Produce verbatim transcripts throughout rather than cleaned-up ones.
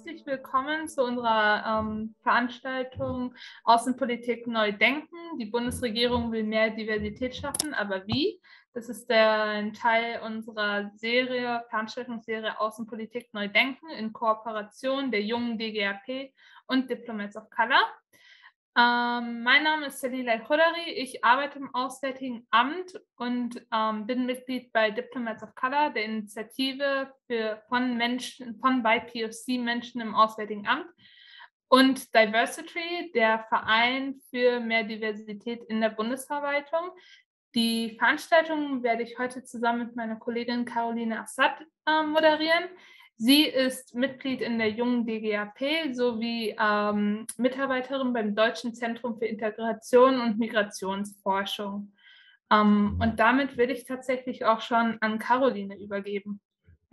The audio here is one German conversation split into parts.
herzlich willkommen zu unserer ähm, Veranstaltung Außenpolitik neu denken. Die Bundesregierung will mehr Diversität schaffen, aber wie? Das ist der, ein Teil unserer Serie, Veranstaltungsserie Außenpolitik neu denken in Kooperation der jungen D G A P und Diplomats of Color. Ähm, mein Name ist Salila El-Khodari, ich arbeite im Auswärtigen Amt und ähm, bin Mitglied bei Diplomats of Color, der Initiative für, von Menschen, von bei P O C-Menschen im Auswärtigen Amt, und Diversity, der Verein für mehr Diversität in der Bundesverwaltung. Die Veranstaltung werde ich heute zusammen mit meiner Kollegin Caroline Assad äh, moderieren. Sie ist Mitglied in der jungen D G A P sowie ähm, Mitarbeiterin beim Deutschen Zentrum für Integration und Migrationsforschung. Ähm, und damit will ich tatsächlich auch schon an Caroline übergeben.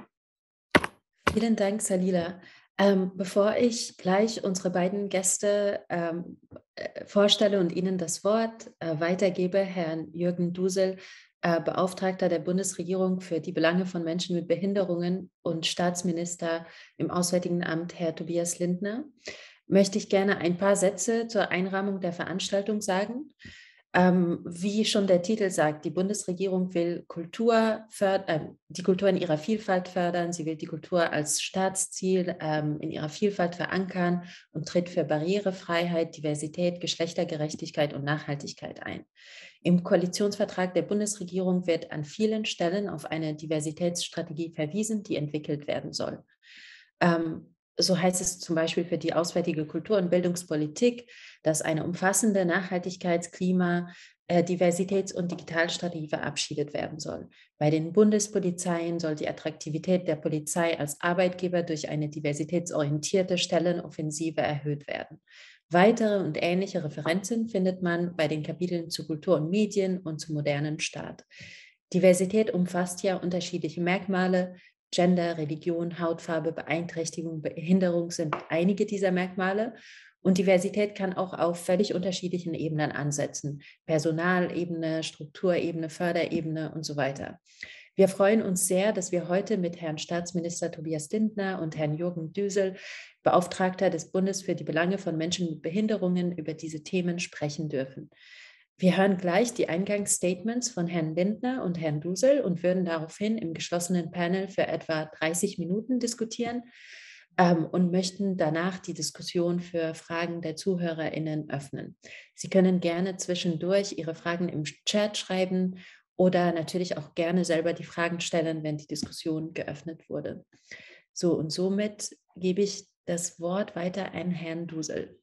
Vielen Dank, Salila. Ähm, bevor ich gleich unsere beiden Gäste ähm, äh, vorstelle und Ihnen das Wort äh, weitergebe, Herrn Jürgen Dusel, äh, Beauftragter der Bundesregierung für die Belange von Menschen mit Behinderungen und Staatsminister im Auswärtigen Amt, Herr Tobias Lindner, möchte ich gerne ein paar Sätze zur Einrahmung der Veranstaltung sagen. Ähm, wie schon der Titel sagt, die Bundesregierung will Kultur äh, die Kultur in ihrer Vielfalt fördern. Sie will die Kultur als Staatsziel ähm, in ihrer Vielfalt verankern und tritt für Barrierefreiheit, Diversität, Geschlechtergerechtigkeit und Nachhaltigkeit ein. Im Koalitionsvertrag der Bundesregierung wird an vielen Stellen auf eine Diversitätsstrategie verwiesen, die entwickelt werden soll. Ähm, So heißt es zum Beispiel für die auswärtige Kultur- und Bildungspolitik, dass eine umfassende Nachhaltigkeits-, Klima-, äh, Diversitäts- und Digitalstrategie verabschiedet werden soll. Bei den Bundespolizeien soll die Attraktivität der Polizei als Arbeitgeber durch eine diversitätsorientierte Stellenoffensive erhöht werden. Weitere und ähnliche Referenzen findet man bei den Kapiteln zu Kultur und Medien und zum modernen Staat. Diversität umfasst ja unterschiedliche Merkmale. Gender, Religion, Hautfarbe, Beeinträchtigung, Behinderung sind einige dieser Merkmale. Und Diversität kann auch auf völlig unterschiedlichen Ebenen ansetzen. Personalebene, Strukturebene, Förderebene und so weiter. Wir freuen uns sehr, dass wir heute mit Herrn Staatsminister Tobias Lindner und Herrn Jürgen Düsel, Beauftragter des Bundes für die Belange von Menschen mit Behinderungen, über diese Themen sprechen dürfen. Wir hören gleich die Eingangsstatements von Herrn Lindner und Herrn Dusel und würden daraufhin im geschlossenen Panel für etwa dreißig Minuten diskutieren ähm, und möchten danach die Diskussion für Fragen der ZuhörerInnen öffnen. Sie können gerne zwischendurch Ihre Fragen im Chat schreiben oder natürlich auch gerne selber die Fragen stellen, wenn die Diskussion geöffnet wurde. So, und somit gebe ich das Wort weiter an Herrn Dusel.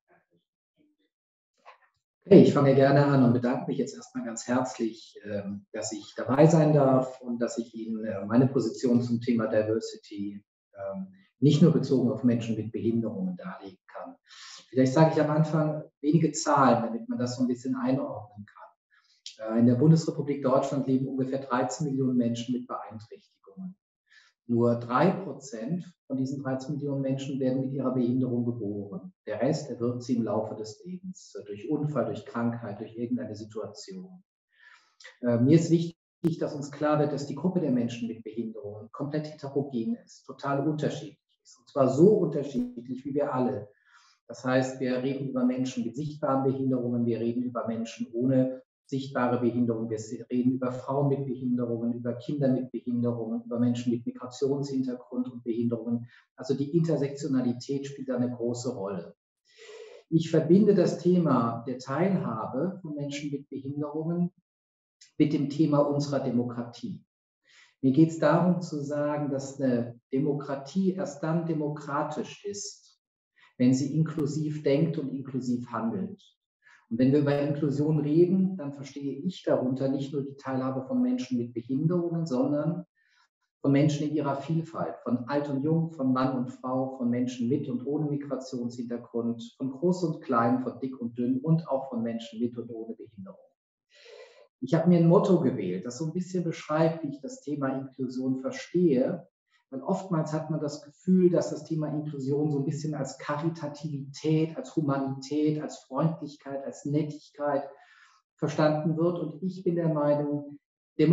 Okay, ich fange gerne an und bedanke mich jetzt erstmal ganz herzlich, dass ich dabei sein darf und dass ich Ihnen meine Position zum Thema Diversity nicht nur bezogen auf Menschen mit Behinderungen darlegen kann. Vielleicht sage ich am Anfang wenige Zahlen, damit man das so ein bisschen einordnen kann. In der Bundesrepublik Deutschland leben ungefähr dreizehn Millionen Menschen mit Beeinträchtigungen. Nur drei Prozent von diesen dreizehn Millionen Menschen werden mit ihrer Behinderung geboren. Der Rest erwirbt sie im Laufe des Lebens, durch Unfall, durch Krankheit, durch irgendeine Situation. Äh, mir ist wichtig, dass uns klar wird, dass die Gruppe der Menschen mit Behinderungen komplett heterogen ist, total unterschiedlich ist. Und zwar so unterschiedlich wie wir alle. Das heißt, wir reden über Menschen mit sichtbaren Behinderungen, wir reden über Menschen ohne sichtbare Behinderung, wir reden über Frauen mit Behinderungen, über Kinder mit Behinderungen, über Menschen mit Migrationshintergrund und Behinderungen. Also die Intersektionalität spielt da eine große Rolle. Ich verbinde das Thema der Teilhabe von Menschen mit Behinderungen mit dem Thema unserer Demokratie. Mir geht es darum zu sagen, dass eine Demokratie erst dann demokratisch ist, wenn sie inklusiv denkt und inklusiv handelt. Und wenn wir über Inklusion reden, dann verstehe ich darunter nicht nur die Teilhabe von Menschen mit Behinderungen, sondern von Menschen in ihrer Vielfalt, von alt und jung, von Mann und Frau, von Menschen mit und ohne Migrationshintergrund, von groß und klein, von dick und dünn und auch von Menschen mit und ohne Behinderung. Ich habe mir ein Motto gewählt, das so ein bisschen beschreibt, wie ich das Thema Inklusion verstehe. Weil oftmals hat man das Gefühl, dass das Thema Inklusion so ein bisschen als Karitativität, als Humanität, als Freundlichkeit, als Nettigkeit verstanden wird. Und ich bin der Meinung,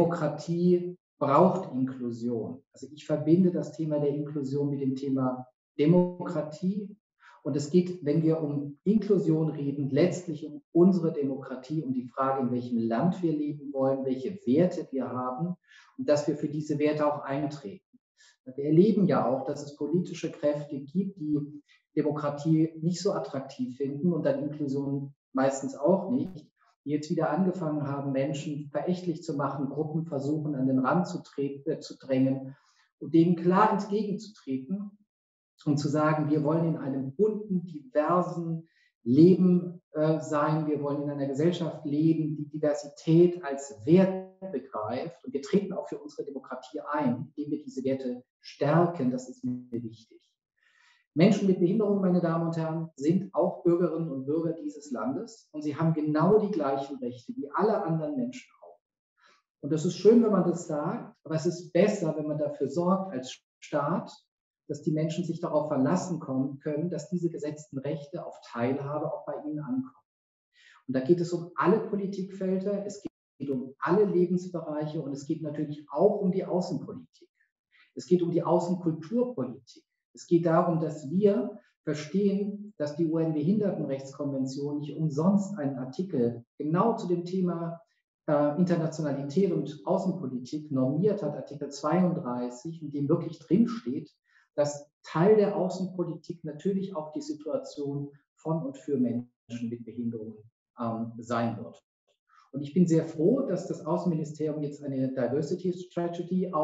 Demokratie braucht Inklusion. Also ich verbinde das Thema der Inklusion mit dem Thema Demokratie. Und es geht, wenn wir um Inklusion reden, letztlich um unsere Demokratie, um die Frage, in welchem Land wir leben wollen, welche Werte wir haben und dass wir für diese Werte auch eintreten. Wir erleben ja auch, dass es politische Kräfte gibt, die Demokratie nicht so attraktiv finden und dann Inklusion meistens auch nicht, die jetzt wieder angefangen haben, Menschen verächtlich zu machen, Gruppen versuchen, an den Rand zu, treten, äh, zu drängen und denen klar entgegenzutreten und zu sagen, wir wollen in einem bunten, diversen Leben äh, sein, wir wollen in einer Gesellschaft leben, die Diversität als Wert begreift und wir treten auch für unsere Demokratie ein, indem wir diese Werte stärken, das ist mir wichtig. Menschen mit Behinderung, meine Damen und Herren, sind auch Bürgerinnen und Bürger dieses Landes und sie haben genau die gleichen Rechte wie alle anderen Menschen auch. Und das ist schön, wenn man das sagt, aber es ist besser, wenn man dafür sorgt als Staat, dass die Menschen sich darauf verlassen können, dass diese gesetzten Rechte auf Teilhabe auch bei ihnen ankommen. Und da geht es um alle Politikfelder, es geht um alle Lebensbereiche und es geht natürlich auch um die Außenpolitik. Es geht um die Außenkulturpolitik. Es geht darum, dass wir verstehen, dass die U N-Behindertenrechtskonvention nicht umsonst einen Artikel genau zu dem Thema äh, Internationalität und Außenpolitik normiert hat, Artikel zweiunddreißig, in dem wirklich drinsteht, dass Teil der Außenpolitik natürlich auch die Situation von und für Menschen mit Behinderungen ähm, sein wird. Und ich bin sehr froh, dass das Außenministerium jetzt eine Diversity Strategy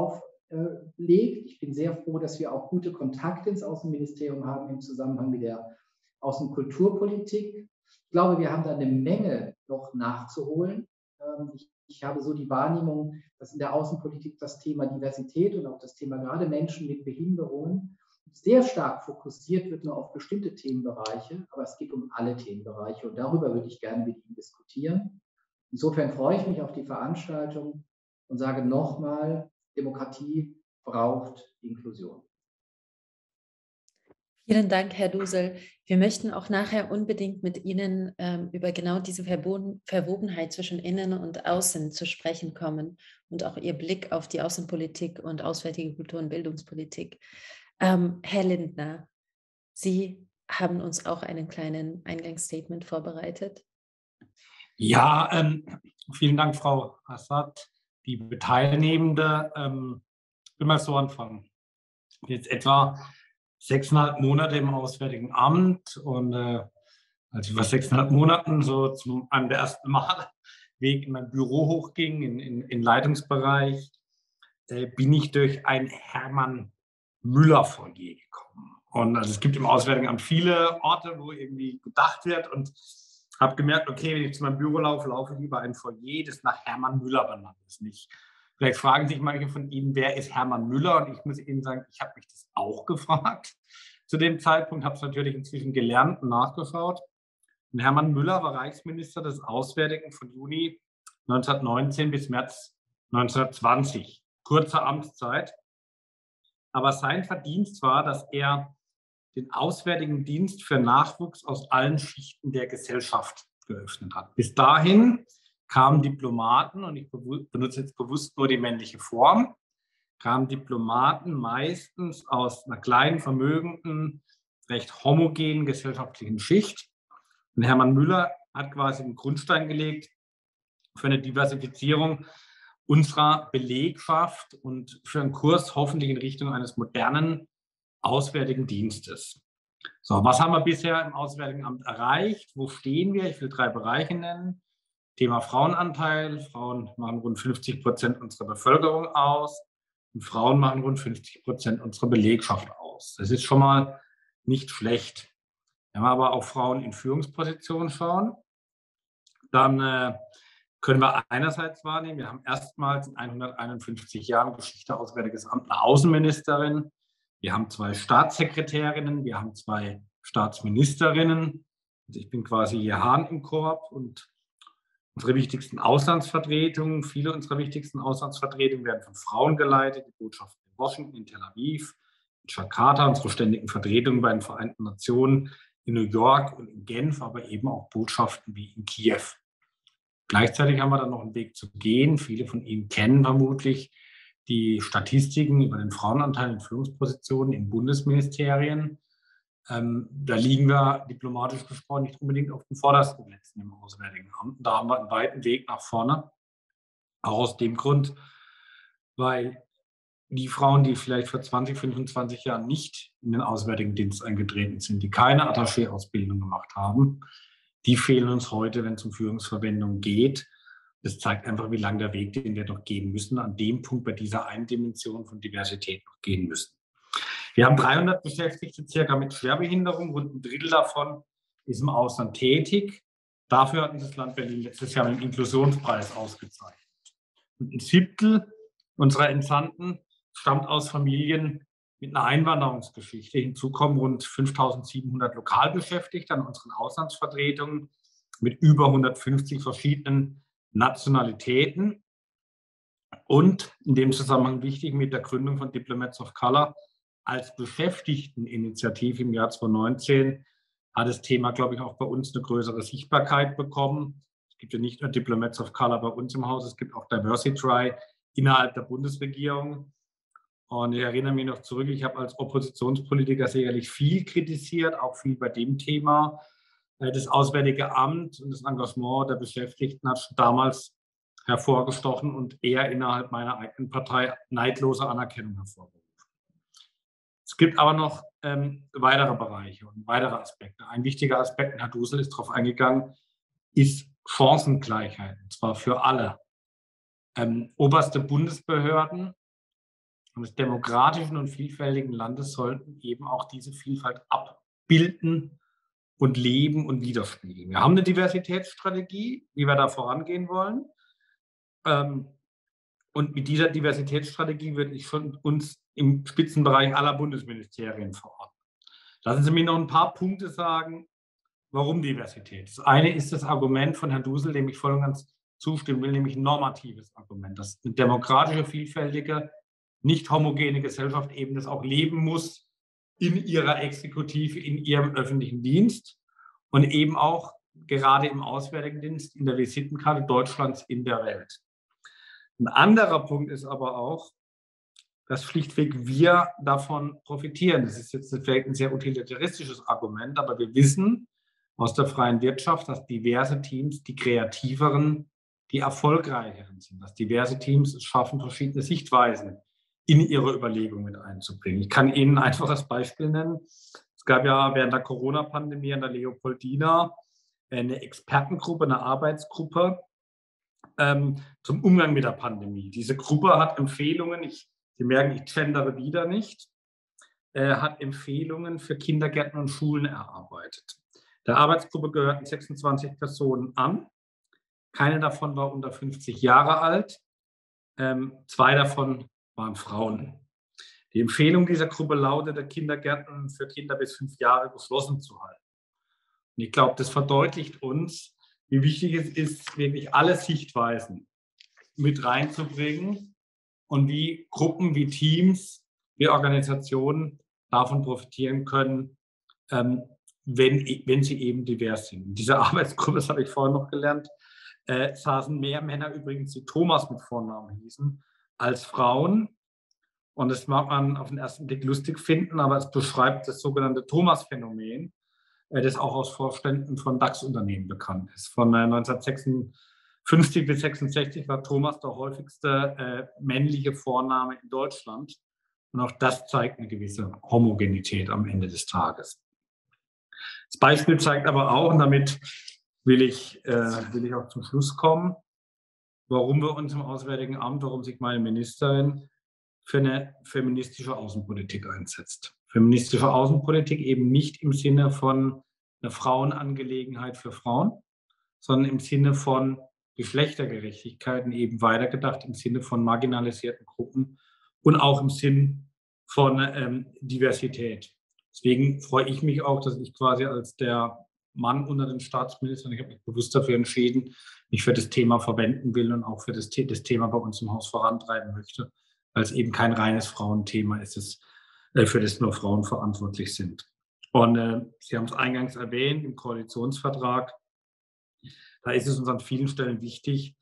auflegt. Ich bin sehr froh, dass wir auch gute Kontakte ins Außenministerium haben im Zusammenhang mit der Außenkulturpolitik. Ich glaube, wir haben da eine Menge noch nachzuholen. Ähm, ich, ich habe so die Wahrnehmung, dass in der Außenpolitik das Thema Diversität und auch das Thema gerade Menschen mit Behinderungen sehr stark fokussiert wird nur auf bestimmte Themenbereiche, aber es geht um alle Themenbereiche und darüber würde ich gerne mit Ihnen diskutieren. Insofern freue ich mich auf die Veranstaltung und sage nochmal, Demokratie braucht Inklusion. Vielen Dank, Herr Dusel. Wir möchten auch nachher unbedingt mit Ihnen ähm, über genau diese Verboten, Verwobenheit zwischen Innen und Außen zu sprechen kommen und auch Ihr Blick auf die Außenpolitik und auswärtige Kultur- und Bildungspolitik. Ähm, Herr Lindner, Sie haben uns auch einen kleinen Eingangsstatement vorbereitet. Ja, ähm, vielen Dank, Frau Assad. Liebe Teilnehmende, ähm, ich will mal so anfangen. Jetzt etwa sechseinhalb Monate im Auswärtigen Amt und äh, als ich vor sechseinhalb Monaten so zum einem der ersten Mal Weg in mein Büro hochging, in, in, in Leitungsbereich, äh, bin ich durch ein Hermann Müller-Foyer gekommen. Und also es gibt im Auswärtigen Amt viele Orte, wo irgendwie gedacht wird und habe gemerkt, okay, wenn ich zu meinem Büro laufe, laufe ich über ein Foyer, das nach Hermann Müller benannt ist. Nicht. Vielleicht fragen sich manche von Ihnen, wer ist Hermann Müller? Und ich muss Ihnen sagen, ich habe mich das auch gefragt zu dem Zeitpunkt, habe es natürlich inzwischen gelernt und nachgeschaut. Und Hermann Müller war Reichsminister des Auswärtigen von Juni neunzehnhundertneunzehn bis März neunzehnhundertzwanzig. Kurze Amtszeit. Aber sein Verdienst war, dass er den Auswärtigen Dienst für Nachwuchs aus allen Schichten der Gesellschaft geöffnet hat. Bis dahin kamen Diplomaten, und ich benutze jetzt bewusst nur die männliche Form, kamen Diplomaten meistens aus einer kleinen, vermögenden, recht homogenen gesellschaftlichen Schicht. Und Hermann Müller hat quasi den Grundstein gelegt für eine Diversifizierung unserer Belegschaft und für einen Kurs hoffentlich in Richtung eines modernen Auswärtigen Dienstes. So, was haben wir bisher im Auswärtigen Amt erreicht? Wo stehen wir? Ich will drei Bereiche nennen. Thema Frauenanteil. Frauen machen rund fünfzig Prozent unserer Bevölkerung aus und Frauen machen rund fünfzig Prozent unserer Belegschaft aus. Das ist schon mal nicht schlecht. Wenn wir aber auf Frauen in Führungspositionen schauen, dann äh, können wir einerseits wahrnehmen, wir haben erstmals in hunderteinundfünfzig Jahren Geschichte Auswärtiges Amt eine Außenministerin. Wir haben zwei Staatssekretärinnen, wir haben zwei Staatsministerinnen. Also ich bin quasi hier Hahn im Korb und unsere wichtigsten Auslandsvertretungen, viele unserer wichtigsten Auslandsvertretungen werden von Frauen geleitet. Die Botschaften in Washington, in Tel Aviv, in Jakarta, unsere ständigen Vertretungen bei den Vereinten Nationen in New York und in Genf, aber eben auch Botschaften wie in Kiew. Gleichzeitig haben wir dann noch einen Weg zu gehen. Viele von Ihnen kennen vermutlich die Statistiken über den Frauenanteil in Führungspositionen in Bundesministerien. Ähm, da liegen wir diplomatisch gesprochen nicht unbedingt auf den vordersten Plätzen im Auswärtigen Amt. Da haben wir einen weiten Weg nach vorne. Auch aus dem Grund, weil die Frauen, die vielleicht vor zwanzig, fünfundzwanzig Jahren nicht in den Auswärtigen Dienst eingetreten sind, die keine Attaché-Ausbildung gemacht haben, die fehlen uns heute, wenn es um Führungsverwendung geht. Das zeigt einfach, wie lang der Weg, den wir noch gehen müssen, an dem Punkt bei dieser einen Dimension von Diversität noch gehen müssen. Wir haben dreihundert Beschäftigte circa mit Schwerbehinderung, rund ein Drittel davon ist im Ausland tätig. Dafür hat das Land Berlin letztes Jahr einen Inklusionspreis ausgezeichnet. Und ein Siebtel unserer Entsandten stammt aus Familien mit einer Einwanderungsgeschichte. Hinzu kommen rund fünftausendsiebenhundert Lokalbeschäftigte an unseren Auslandsvertretungen mit über hundertfünfzig verschiedenen Nationalitäten. Und in dem Zusammenhang wichtig, mit der Gründung von Diplomats of Color als Beschäftigteninitiative im Jahr zweitausendneunzehn hat das Thema, glaube ich, auch bei uns eine größere Sichtbarkeit bekommen. Es gibt ja nicht nur Diplomats of Color bei uns im Haus, es gibt auch Diversity innerhalb der Bundesregierung. Und ich erinnere mich noch zurück, ich habe als Oppositionspolitiker sicherlich viel kritisiert, auch viel bei dem Thema. Das Auswärtige Amt und das Engagement der Beschäftigten hat schon damals hervorgestochen und eher innerhalb meiner eigenen Partei neidlose Anerkennung hervorgerufen. Es gibt aber noch ähm, weitere Bereiche und weitere Aspekte. Ein wichtiger Aspekt, Herr Dusel ist darauf eingegangen, ist Chancengleichheit, und zwar für alle. Ähm, oberste Bundesbehörden des demokratischen und vielfältigen Landes sollten eben auch diese Vielfalt abbilden und leben und widerspiegeln. Wir haben eine Diversitätsstrategie, wie wir da vorangehen wollen. Ähm, und mit dieser Diversitätsstrategie würde ich schon uns im Spitzenbereich aller Bundesministerien verorten. Lassen Sie mir noch ein paar Punkte sagen, warum Diversität. Das eine ist das Argument von Herrn Dusel, dem ich voll und ganz zustimmen will, nämlich ein normatives Argument, dass eine demokratische, vielfältige, nicht homogene Gesellschaft eben das auch leben muss in ihrer Exekutive, in ihrem öffentlichen Dienst und eben auch gerade im Auswärtigen Dienst, in der Visitenkarte Deutschlands in der Welt. Ein anderer Punkt ist aber auch, dass schlichtweg wir davon profitieren. Das ist jetzt vielleicht ein sehr utilitaristisches Argument, aber wir wissen aus der freien Wirtschaft, dass diverse Teams die kreativeren, die erfolgreicheren sind, dass diverse Teams es schaffen, verschiedene Sichtweisen in ihre Überlegungen mit einzubringen. Ich kann Ihnen ein einfaches Beispiel nennen. Es gab ja während der Corona-Pandemie an der Leopoldina eine Expertengruppe, eine Arbeitsgruppe ähm, zum Umgang mit der Pandemie. Diese Gruppe hat Empfehlungen, ich, Sie merken, ich gendere wieder nicht, äh, hat Empfehlungen für Kindergärten und Schulen erarbeitet. Der Arbeitsgruppe gehörten sechsundzwanzig Personen an. Keine davon war unter fünfzig Jahre alt. Ähm, zwei davon waren Frauen. Die Empfehlung dieser Gruppe lautete, Kindergärten für Kinder bis fünf Jahre geschlossen zu halten. Und ich glaube, das verdeutlicht uns, wie wichtig es ist, wirklich alle Sichtweisen mit reinzubringen und wie Gruppen, wie Teams, wie Organisationen davon profitieren können, ähm, wenn, wenn sie eben divers sind. In dieser Arbeitsgruppe, das habe ich vorhin noch gelernt, äh, saßen mehr Männer übrigens, die Thomas mit Vornamen hießen, als Frauen. Und das mag man auf den ersten Blick lustig finden, aber es beschreibt das sogenannte Thomas-Phänomen, äh, das auch aus Vorständen von DAX-Unternehmen bekannt ist. Von äh, neunzehnhundertsechsundfünfzig bis sechsundsechzig war Thomas der häufigste äh, männliche Vorname in Deutschland. Und auch das zeigt eine gewisse Homogenität am Ende des Tages. Das Beispiel zeigt aber auch, und damit will ich, äh, will ich auch zum Schluss kommen, warum wir uns im Auswärtigen Amt, warum sich meine Ministerin für eine feministische Außenpolitik einsetzt. Feministische Außenpolitik eben nicht im Sinne von einer Frauenangelegenheit für Frauen, sondern im Sinne von Geschlechtergerechtigkeiten eben weitergedacht, im Sinne von marginalisierten Gruppen und auch im Sinn von ähm, Diversität. Deswegen freue ich mich auch, dass ich quasi als der Mann unter den Staatsministern, ich habe mich bewusst dafür entschieden, mich für das Thema verwenden will und auch für das, das Thema bei uns im Haus vorantreiben möchte, weil es eben kein reines Frauenthema ist, das, äh, für das nur Frauen verantwortlich sind. Und äh, Sie haben es eingangs erwähnt, im Koalitionsvertrag, da ist es uns an vielen Stellen wichtig,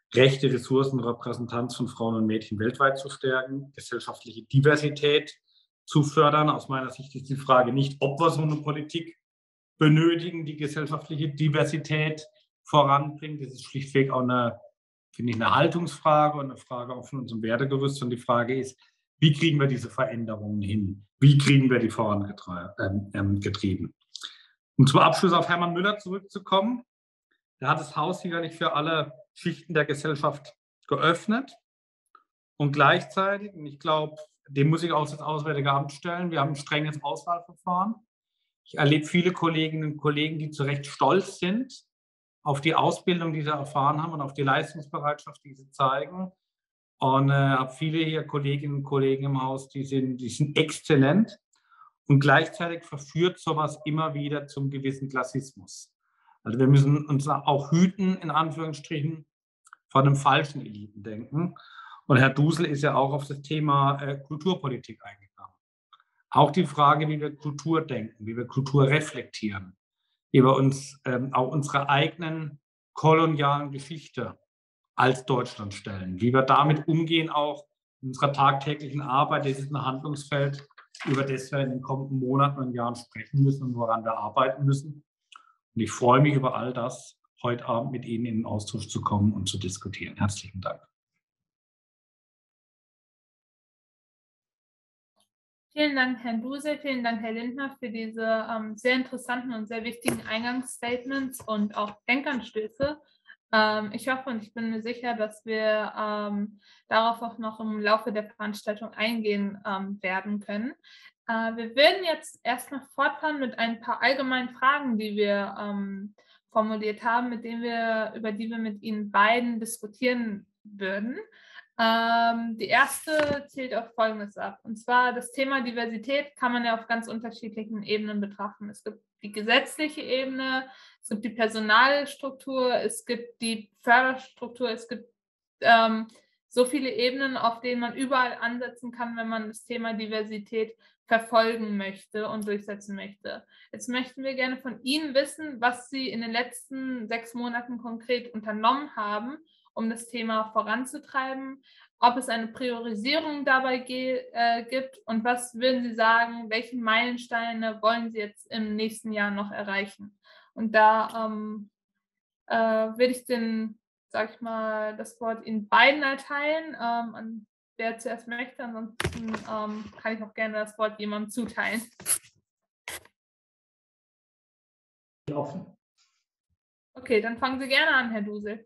Rechte, Ressourcen, Repräsentanz von Frauen und Mädchen weltweit zu stärken, gesellschaftliche Diversität zu fördern. Aus meiner Sicht ist die Frage nicht, ob wir so eine Politik benötigen, die gesellschaftliche Diversität voranbringt. Das ist schlichtweg auch eine, finde ich, eine Haltungsfrage und eine Frage auch von unserem Wertegerüst. Und die Frage ist, wie kriegen wir diese Veränderungen hin? Wie kriegen wir die vorangetrieben? Um zum Abschluss auf Hermann Müller zurückzukommen. Er hat das Haus sicherlich für alle Schichten der Gesellschaft geöffnet und gleichzeitig, und ich glaube, dem muss ich auch das Auswärtige Amt stellen, wir haben ein strenges Auswahlverfahren. Ich erlebe viele Kolleginnen und Kollegen, die zu Recht stolz sind auf die Ausbildung, die sie erfahren haben und auf die Leistungsbereitschaft, die sie zeigen. Und äh, habe viele hier Kolleginnen und Kollegen im Haus, die sind, die sind exzellent. Und gleichzeitig verführt sowas immer wieder zum gewissen Klassismus. Also wir müssen uns auch hüten, in Anführungsstrichen, vor einem falschen Elitendenken. Und Herr Dusel ist ja auch auf das Thema äh, Kulturpolitik eingegangen. Auch die Frage, wie wir Kultur denken, wie wir Kultur reflektieren, wie wir uns ähm, auch unsere eigenen kolonialen Geschichte als Deutschland stellen, wie wir damit umgehen, auch in unserer tagtäglichen Arbeit. Das ist ein Handlungsfeld, über das wir in den kommenden Monaten und Jahren sprechen müssen und woran wir arbeiten müssen. Und ich freue mich über all das, heute Abend mit Ihnen in den Austausch zu kommen und zu diskutieren. Herzlichen Dank. Vielen Dank, Herrn Dusel, vielen Dank, Herr Lindner, für diese ähm, sehr interessanten und sehr wichtigen Eingangsstatements und auch Denkanstöße. Ähm, ich hoffe und ich bin mir sicher, dass wir ähm, darauf auch noch im Laufe der Veranstaltung eingehen ähm, werden können. Äh, wir werden jetzt erstmal fortfahren mit ein paar allgemeinen Fragen, die wir ähm, formuliert haben, mit denen wir, über die wir mit Ihnen beiden diskutieren würden. Ähm, die erste zielt auf Folgendes ab. Und zwar das Thema Diversität kann man ja auf ganz unterschiedlichen Ebenen betrachten. Es gibt die gesetzliche Ebene, es gibt die Personalstruktur, es gibt die Förderstruktur, es gibt ähm, so viele Ebenen, auf denen man überall ansetzen kann, wenn man das Thema Diversität verfolgen möchte und durchsetzen möchte. Jetzt möchten wir gerne von Ihnen wissen, was Sie in den letzten sechs Monaten konkret unternommen haben, um das Thema voranzutreiben, ob es eine Priorisierung dabei äh, gibt und was würden Sie sagen, welche Meilensteine wollen Sie jetzt im nächsten Jahr noch erreichen? Und da ähm, äh, würde ich den, sag ich mal, das Wort Ihnen beiden erteilen, ähm, an wer zuerst möchte, ansonsten ähm, kann ich auch gerne das Wort jemandem zuteilen. Offen. Okay, dann fangen Sie gerne an, Herr Dusel.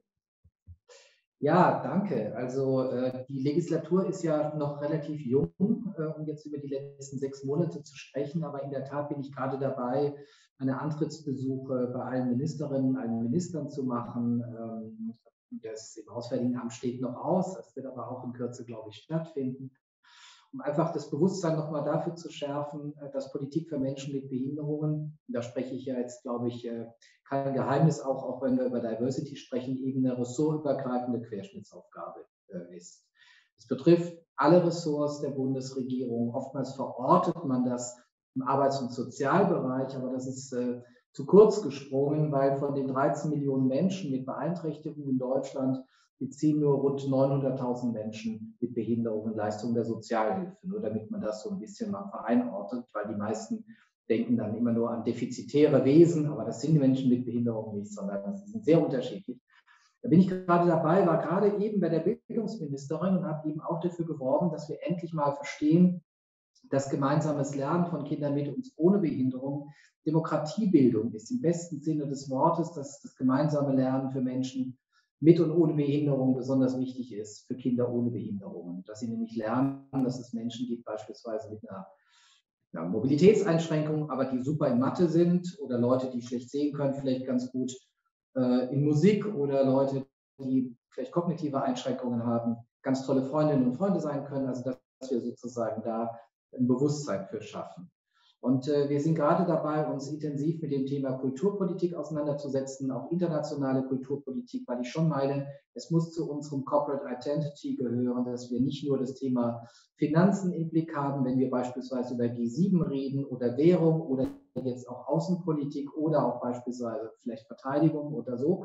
Ja, danke. Also äh, die Legislatur ist ja noch relativ jung, äh, um jetzt über die letzten sechs Monate zu sprechen. Aber in der Tat bin ich gerade dabei, eine Antrittsbesuche bei allen Ministerinnen, allen Ministern zu machen. Ähm, das im Auswärtigen Amt steht noch aus. Das wird aber auch in Kürze, glaube ich, stattfinden. Um einfach das Bewusstsein nochmal dafür zu schärfen, dass Politik für Menschen mit Behinderungen, da spreche ich ja jetzt, glaube ich, kein Geheimnis, auch, auch wenn wir über Diversity sprechen, eben eine ressortübergreifende Querschnittsaufgabe ist. Es betrifft alle Ressorts der Bundesregierung. Oftmals verortet man das im Arbeits- und Sozialbereich, aber das ist äh, zu kurz gesprungen, weil von den dreizehn Millionen Menschen mit Beeinträchtigungen in Deutschland beziehen nur rund neunhunderttausend Menschen mit Behinderungen Leistungen der Sozialhilfe. Nur damit man das so ein bisschen mal vereinordnet, weil die meisten denken dann immer nur an defizitäre Wesen, aber das sind die Menschen mit Behinderungen nicht, sondern sie sind sehr unterschiedlich. Da bin ich gerade dabei, war gerade eben bei der Bildungsministerin und habe eben auch dafür geworben, dass wir endlich mal verstehen, dass gemeinsames Lernen von Kindern mit und ohne Behinderung Demokratiebildung ist, im besten Sinne des Wortes, dass das gemeinsame Lernen für Menschen mit und ohne Behinderung besonders wichtig ist, für Kinder ohne Behinderungen. Dass sie nämlich lernen, dass es Menschen gibt, beispielsweise mit einer, einer Mobilitätseinschränkung, aber die super in Mathe sind, oder Leute, die schlecht sehen können, vielleicht ganz gut äh, in Musik, oder Leute, die vielleicht kognitive Einschränkungen haben, ganz tolle Freundinnen und Freunde sein können. Also dass wir sozusagen da ein Bewusstsein für schaffen. Und äh, wir sind gerade dabei, uns intensiv mit dem Thema Kulturpolitik auseinanderzusetzen, auch internationale Kulturpolitik, weil ich schon meine, es muss zu unserem Corporate Identity gehören, dass wir nicht nur das Thema Finanzen im Blick haben, wenn wir beispielsweise über G sieben reden oder Währung oder jetzt auch Außenpolitik oder auch beispielsweise vielleicht Verteidigung oder so,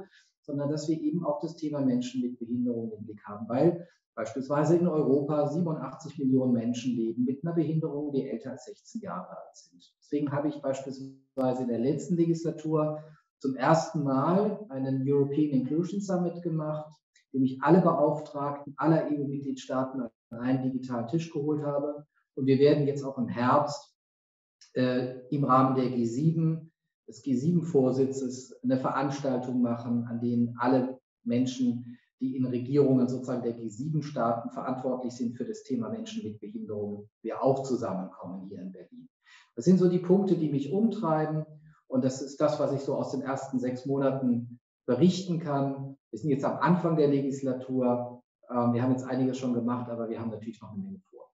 sondern dass wir eben auch das Thema Menschen mit Behinderung im Blick haben, weil beispielsweise in Europa siebenundachtzig Millionen Menschen leben mit einer Behinderung, die älter als sechzehn Jahre alt sind. Deswegen habe ich beispielsweise in der letzten Legislatur zum ersten Mal einen European Inclusion Summit gemacht, in dem ich alle Beauftragten aller E U-Mitgliedstaaten an einen digitalen Tisch geholt habe. Und wir werden jetzt auch im Herbst äh, im Rahmen der G sieben, des G sieben-Vorsitzes, eine Veranstaltung machen, an denen alle Menschen, die in Regierungen sozusagen der G sieben-Staaten verantwortlich sind für das Thema Menschen mit Behinderung, wir auch zusammenkommen hier in Berlin. Das sind so die Punkte, die mich umtreiben. Und das ist das, was ich so aus den ersten sechs Monaten berichten kann. Wir sind jetzt am Anfang der Legislatur. Ähm, wir haben jetzt einiges schon gemacht, aber wir haben natürlich noch eine Menge vor.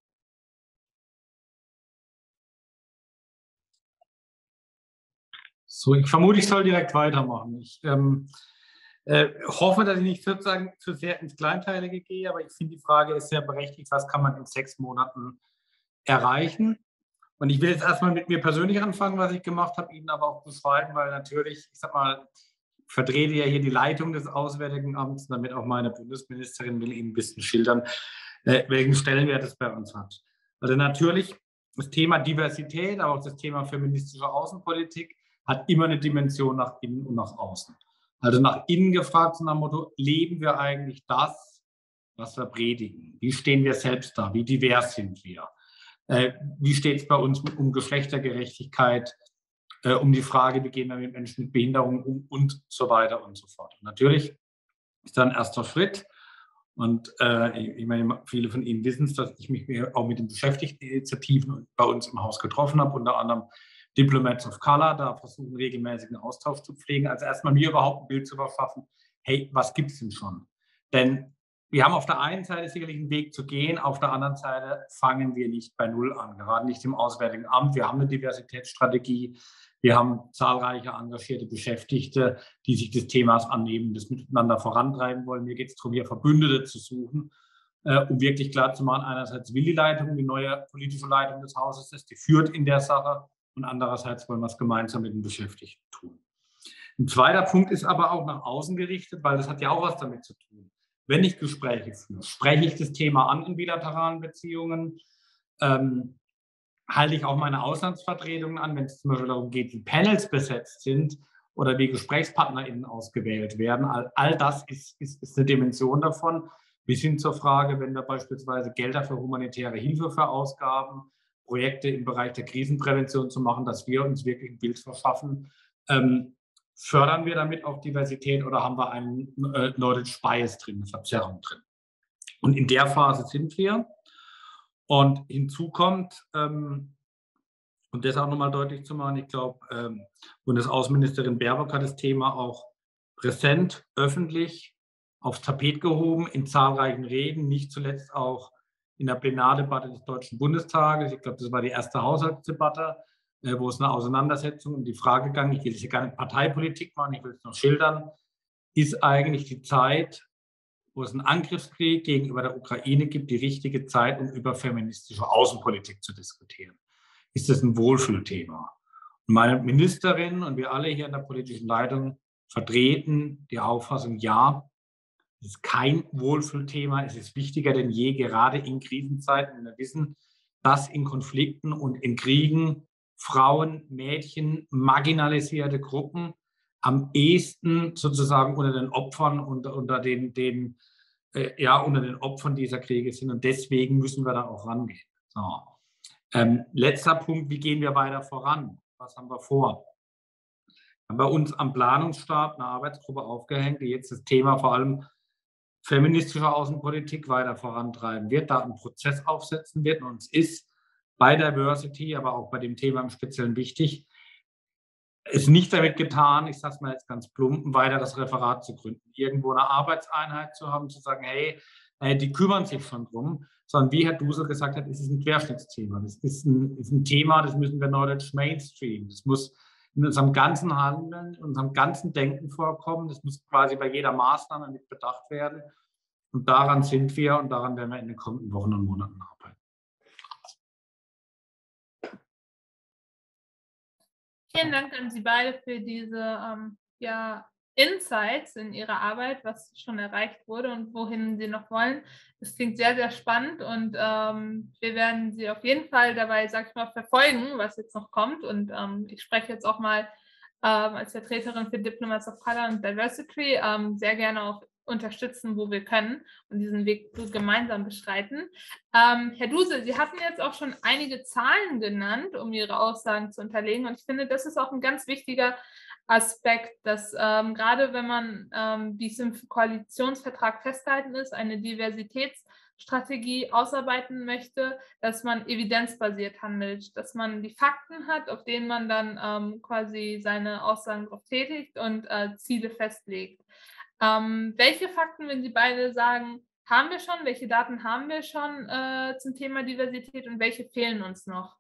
So, ich vermute, ich soll direkt weitermachen. Ich ähm, äh, hoffe, dass ich nicht sozusagen zu sehr ins Kleinteilige gehe, aber ich finde, die Frage ist sehr berechtigt, was kann man in sechs Monaten erreichen? Und ich will jetzt erstmal mit mir persönlich anfangen, was ich gemacht habe, Ihnen aber auch beschreiben, weil natürlich, ich sag mal, ich vertrete ja hier die Leitung des Auswärtigen Amts, damit auch meine Bundesministerin will Ihnen ein bisschen schildern, äh, welchen Stellenwert es bei uns hat. Also natürlich, das Thema Diversität, aber auch das Thema feministische Außenpolitik hat immer eine Dimension nach innen und nach außen. Also nach innen gefragt, nach dem Motto, leben wir eigentlich das, was wir predigen? Wie stehen wir selbst da? Wie divers sind wir? Äh, wie steht es bei uns um Geschlechtergerechtigkeit, äh, um die Frage, wie gehen wir mit Menschen mit Behinderung um und so weiter und so fort. Und natürlich ist da ein erster Schritt. Und äh, ich meine, viele von Ihnen wissen es, dass ich mich auch mit den Beschäftigteninitiativen bei uns im Haus getroffen habe, unter anderem Diplomats of Color, da versuchen regelmäßigen Austausch zu pflegen. Also erstmal mir überhaupt ein Bild zu verschaffen, hey, was gibt es denn schon? Denn wir haben auf der einen Seite sicherlich einen Weg zu gehen, auf der anderen Seite fangen wir nicht bei Null an, gerade nicht im Auswärtigen Amt. Wir haben eine Diversitätsstrategie, wir haben zahlreiche engagierte Beschäftigte, die sich des Themas annehmen, das miteinander vorantreiben wollen. Mir geht es darum, hier Verbündete zu suchen, äh, um wirklich klar zu machen, einerseits will die Leitung, die neue politische Leitung des Hauses ist, die führt in der Sache und andererseits wollen wir es gemeinsam mit den Beschäftigten tun. Ein zweiter Punkt ist aber auch nach außen gerichtet, weil das hat ja auch was damit zu tun. Wenn ich Gespräche führe, spreche ich das Thema an in bilateralen Beziehungen, ähm, halte ich auch meine Auslandsvertretungen an, wenn es zum Beispiel darum geht, wie Panels besetzt sind oder wie GesprächspartnerInnen ausgewählt werden. All, all das ist, ist, ist eine Dimension davon. Bis hin zur Frage, wenn wir beispielsweise Gelder für humanitäre Hilfe verausgaben, Projekte im Bereich der Krisenprävention zu machen, dass wir uns wirklich ein Bild verschaffen, ähm, fördern wir damit auch Diversität oder haben wir einen äh, Knowledge Bias drin, eine Verzerrung drin? Und in der Phase sind wir. Und hinzu kommt, ähm, und das auch nochmal deutlich zu machen, ich glaube, ähm, Bundesaußenministerin Baerbock hat das Thema auch präsent, öffentlich aufs Tapet gehoben, in zahlreichen Reden, nicht zuletzt auch in der Plenardebatte des Deutschen Bundestages. Ich glaube, das war die erste Haushaltsdebatte, wo es eine Auseinandersetzung um die Frage ging, ich will jetzt hier gar nicht Parteipolitik machen, ich will es noch schildern, ist eigentlich die Zeit, wo es einen Angriffskrieg gegenüber der Ukraine gibt, die richtige Zeit, um über feministische Außenpolitik zu diskutieren. Ist das ein Wohlfühlthema? Und meine Ministerin und wir alle hier in der politischen Leitung vertreten die Auffassung, ja, es ist kein Wohlfühlthema, es ist wichtiger denn je, gerade in Krisenzeiten, wenn wir wissen, dass in Konflikten und in Kriegen Frauen, Mädchen, marginalisierte Gruppen am ehesten sozusagen unter den Opfern, unter, unter, den, den, äh, ja, unter den Opfern dieser Kriege sind. Und deswegen müssen wir da auch rangehen. So. Ähm, letzter Punkt, wie gehen wir weiter voran? Was haben wir vor? Wir haben bei uns am Planungsstab eine Arbeitsgruppe aufgehängt, die jetzt das Thema vor allem feministische Außenpolitik weiter vorantreiben wird, da einen Prozess aufsetzen wird. Und uns ist bei Diversity, aber auch bei dem Thema im Speziellen wichtig, ist nicht damit getan, ich sage es mal jetzt ganz plump, weiter das Referat zu gründen, irgendwo eine Arbeitseinheit zu haben, zu sagen, hey, die kümmern sich schon drum, sondern wie Herr Dusel gesagt hat, ist es ein Querschnittsthema. Das ist ein, ist ein Thema, das müssen wir Knowledge Mainstream. Das muss in unserem ganzen Handeln, in unserem ganzen Denken vorkommen. Das muss quasi bei jeder Maßnahme mit bedacht werden. Und daran sind wir und daran werden wir in den kommenden Wochen und Monaten arbeiten. Vielen Dank an Sie beide für diese ähm, ja, Insights in ihrer Arbeit, was schon erreicht wurde und wohin sie noch wollen. Das klingt sehr, sehr spannend und ähm, wir werden sie auf jeden Fall dabei, sag ich mal, verfolgen, was jetzt noch kommt. Und ähm, ich spreche jetzt auch mal ähm, als Vertreterin für Diplomats of Color und Diversity ähm, sehr gerne auch unterstützen, wo wir können und diesen Weg gemeinsam beschreiten. Ähm, Herr Dusel, Sie hatten jetzt auch schon einige Zahlen genannt, um Ihre Aussagen zu unterlegen. Und ich finde, das ist auch ein ganz wichtiger Aspekt, dass ähm, gerade wenn man, ähm, wie es im Koalitionsvertrag festgehalten ist, eine Diversitätsstrategie ausarbeiten möchte, dass man evidenzbasiert handelt, dass man die Fakten hat, auf denen man dann ähm, quasi seine Aussagen drauf tätigt und äh, Ziele festlegt. Ähm, welche Fakten, wenn Sie beide sagen, haben wir schon, welche Daten haben wir schon äh, zum Thema Diversität und welche fehlen uns noch?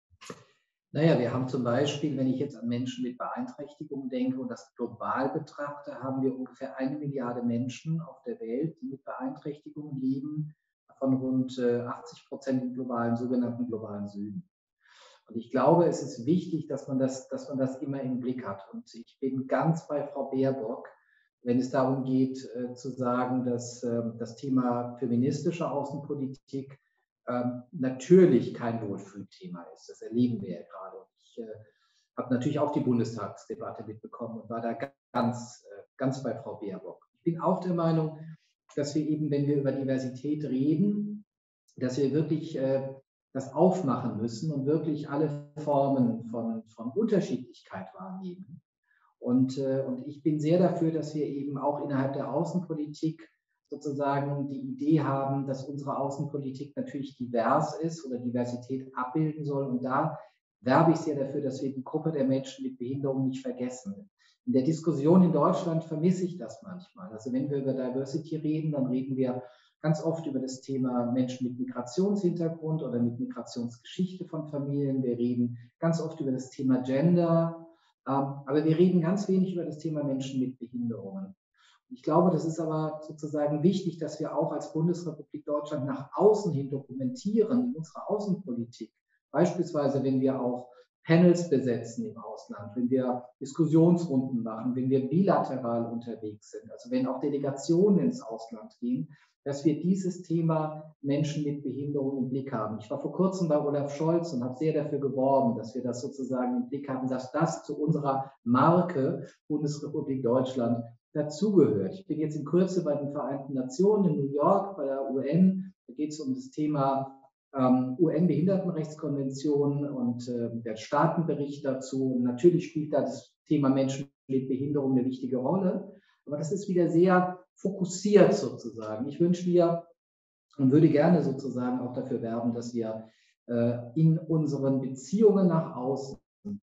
Naja, wir haben zum Beispiel, wenn ich jetzt an Menschen mit Beeinträchtigung denke und das global betrachte, haben wir ungefähr eine Milliarde Menschen auf der Welt, die mit Beeinträchtigungen leben, von rund achtzig Prozent im globalen, sogenannten globalen Süden. Und ich glaube, es ist wichtig, dass man das, dass man das immer im Blick hat. Und ich bin ganz bei Frau Baerbock, wenn es darum geht, äh, zu sagen, dass äh, das Thema feministische Außenpolitik äh, natürlich kein Wohlfühlthema ist. Das erleben wir ja gerade. Und ich äh, habe natürlich auch die Bundestagsdebatte mitbekommen und war da ganz, äh, ganz bei Frau Baerbock. Ich bin auch der Meinung, dass wir eben, wenn wir über Diversität reden, dass wir wirklich äh, das aufmachen müssen und wirklich alle Formen von, von Unterschiedlichkeit wahrnehmen. Und, äh, und ich bin sehr dafür, dass wir eben auch innerhalb der Außenpolitik sozusagen die Idee haben, dass unsere Außenpolitik natürlich divers ist oder Diversität abbilden soll. Und da werbe ich sehr dafür, dass wir die Gruppe der Menschen mit Behinderung nicht vergessen. In der Diskussion in Deutschland vermisse ich das manchmal. Also wenn wir über Diversity reden, dann reden wir ganz oft über das Thema Menschen mit Migrationshintergrund oder mit Migrationsgeschichte von Familien. Wir reden ganz oft über das Thema Gender. Aber wir reden ganz wenig über das Thema Menschen mit Behinderungen. Ich glaube, das ist aber sozusagen wichtig, dass wir auch als Bundesrepublik Deutschland nach außen hin dokumentieren in unserer Außenpolitik. Beispielsweise, wenn wir auch Panels besetzen im Ausland, wenn wir Diskussionsrunden machen, wenn wir bilateral unterwegs sind, also wenn auch Delegationen ins Ausland gehen, dass wir dieses Thema Menschen mit Behinderung im Blick haben. Ich war vor kurzem bei Olaf Scholz und habe sehr dafür geworben, dass wir das sozusagen im Blick haben, dass das zu unserer Marke Bundesrepublik Deutschland dazugehört. Ich bin jetzt in Kürze bei den Vereinten Nationen in New York, bei der U N. Da geht es um das Thema ähm, U N-Behindertenrechtskonvention und äh, der Staatenbericht dazu. Und natürlich spielt da das Thema Menschen mit Behinderung eine wichtige Rolle. Aber das ist wieder sehr fokussiert sozusagen. Ich wünsche mir und würde gerne sozusagen auch dafür werben, dass wir äh, in unseren Beziehungen nach außen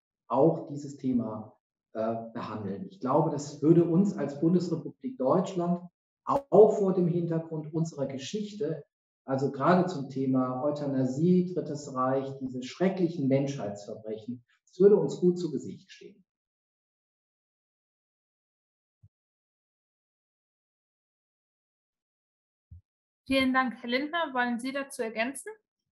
auch dieses Thema äh, behandeln. Ich glaube, das würde uns als Bundesrepublik Deutschland auch vor dem Hintergrund unserer Geschichte, also gerade zum Thema Euthanasie, Drittes Reich, diese schrecklichen Menschheitsverbrechen, das würde uns gut zu Gesicht stehen. Vielen Dank. Herr Lindner, wollen Sie dazu ergänzen?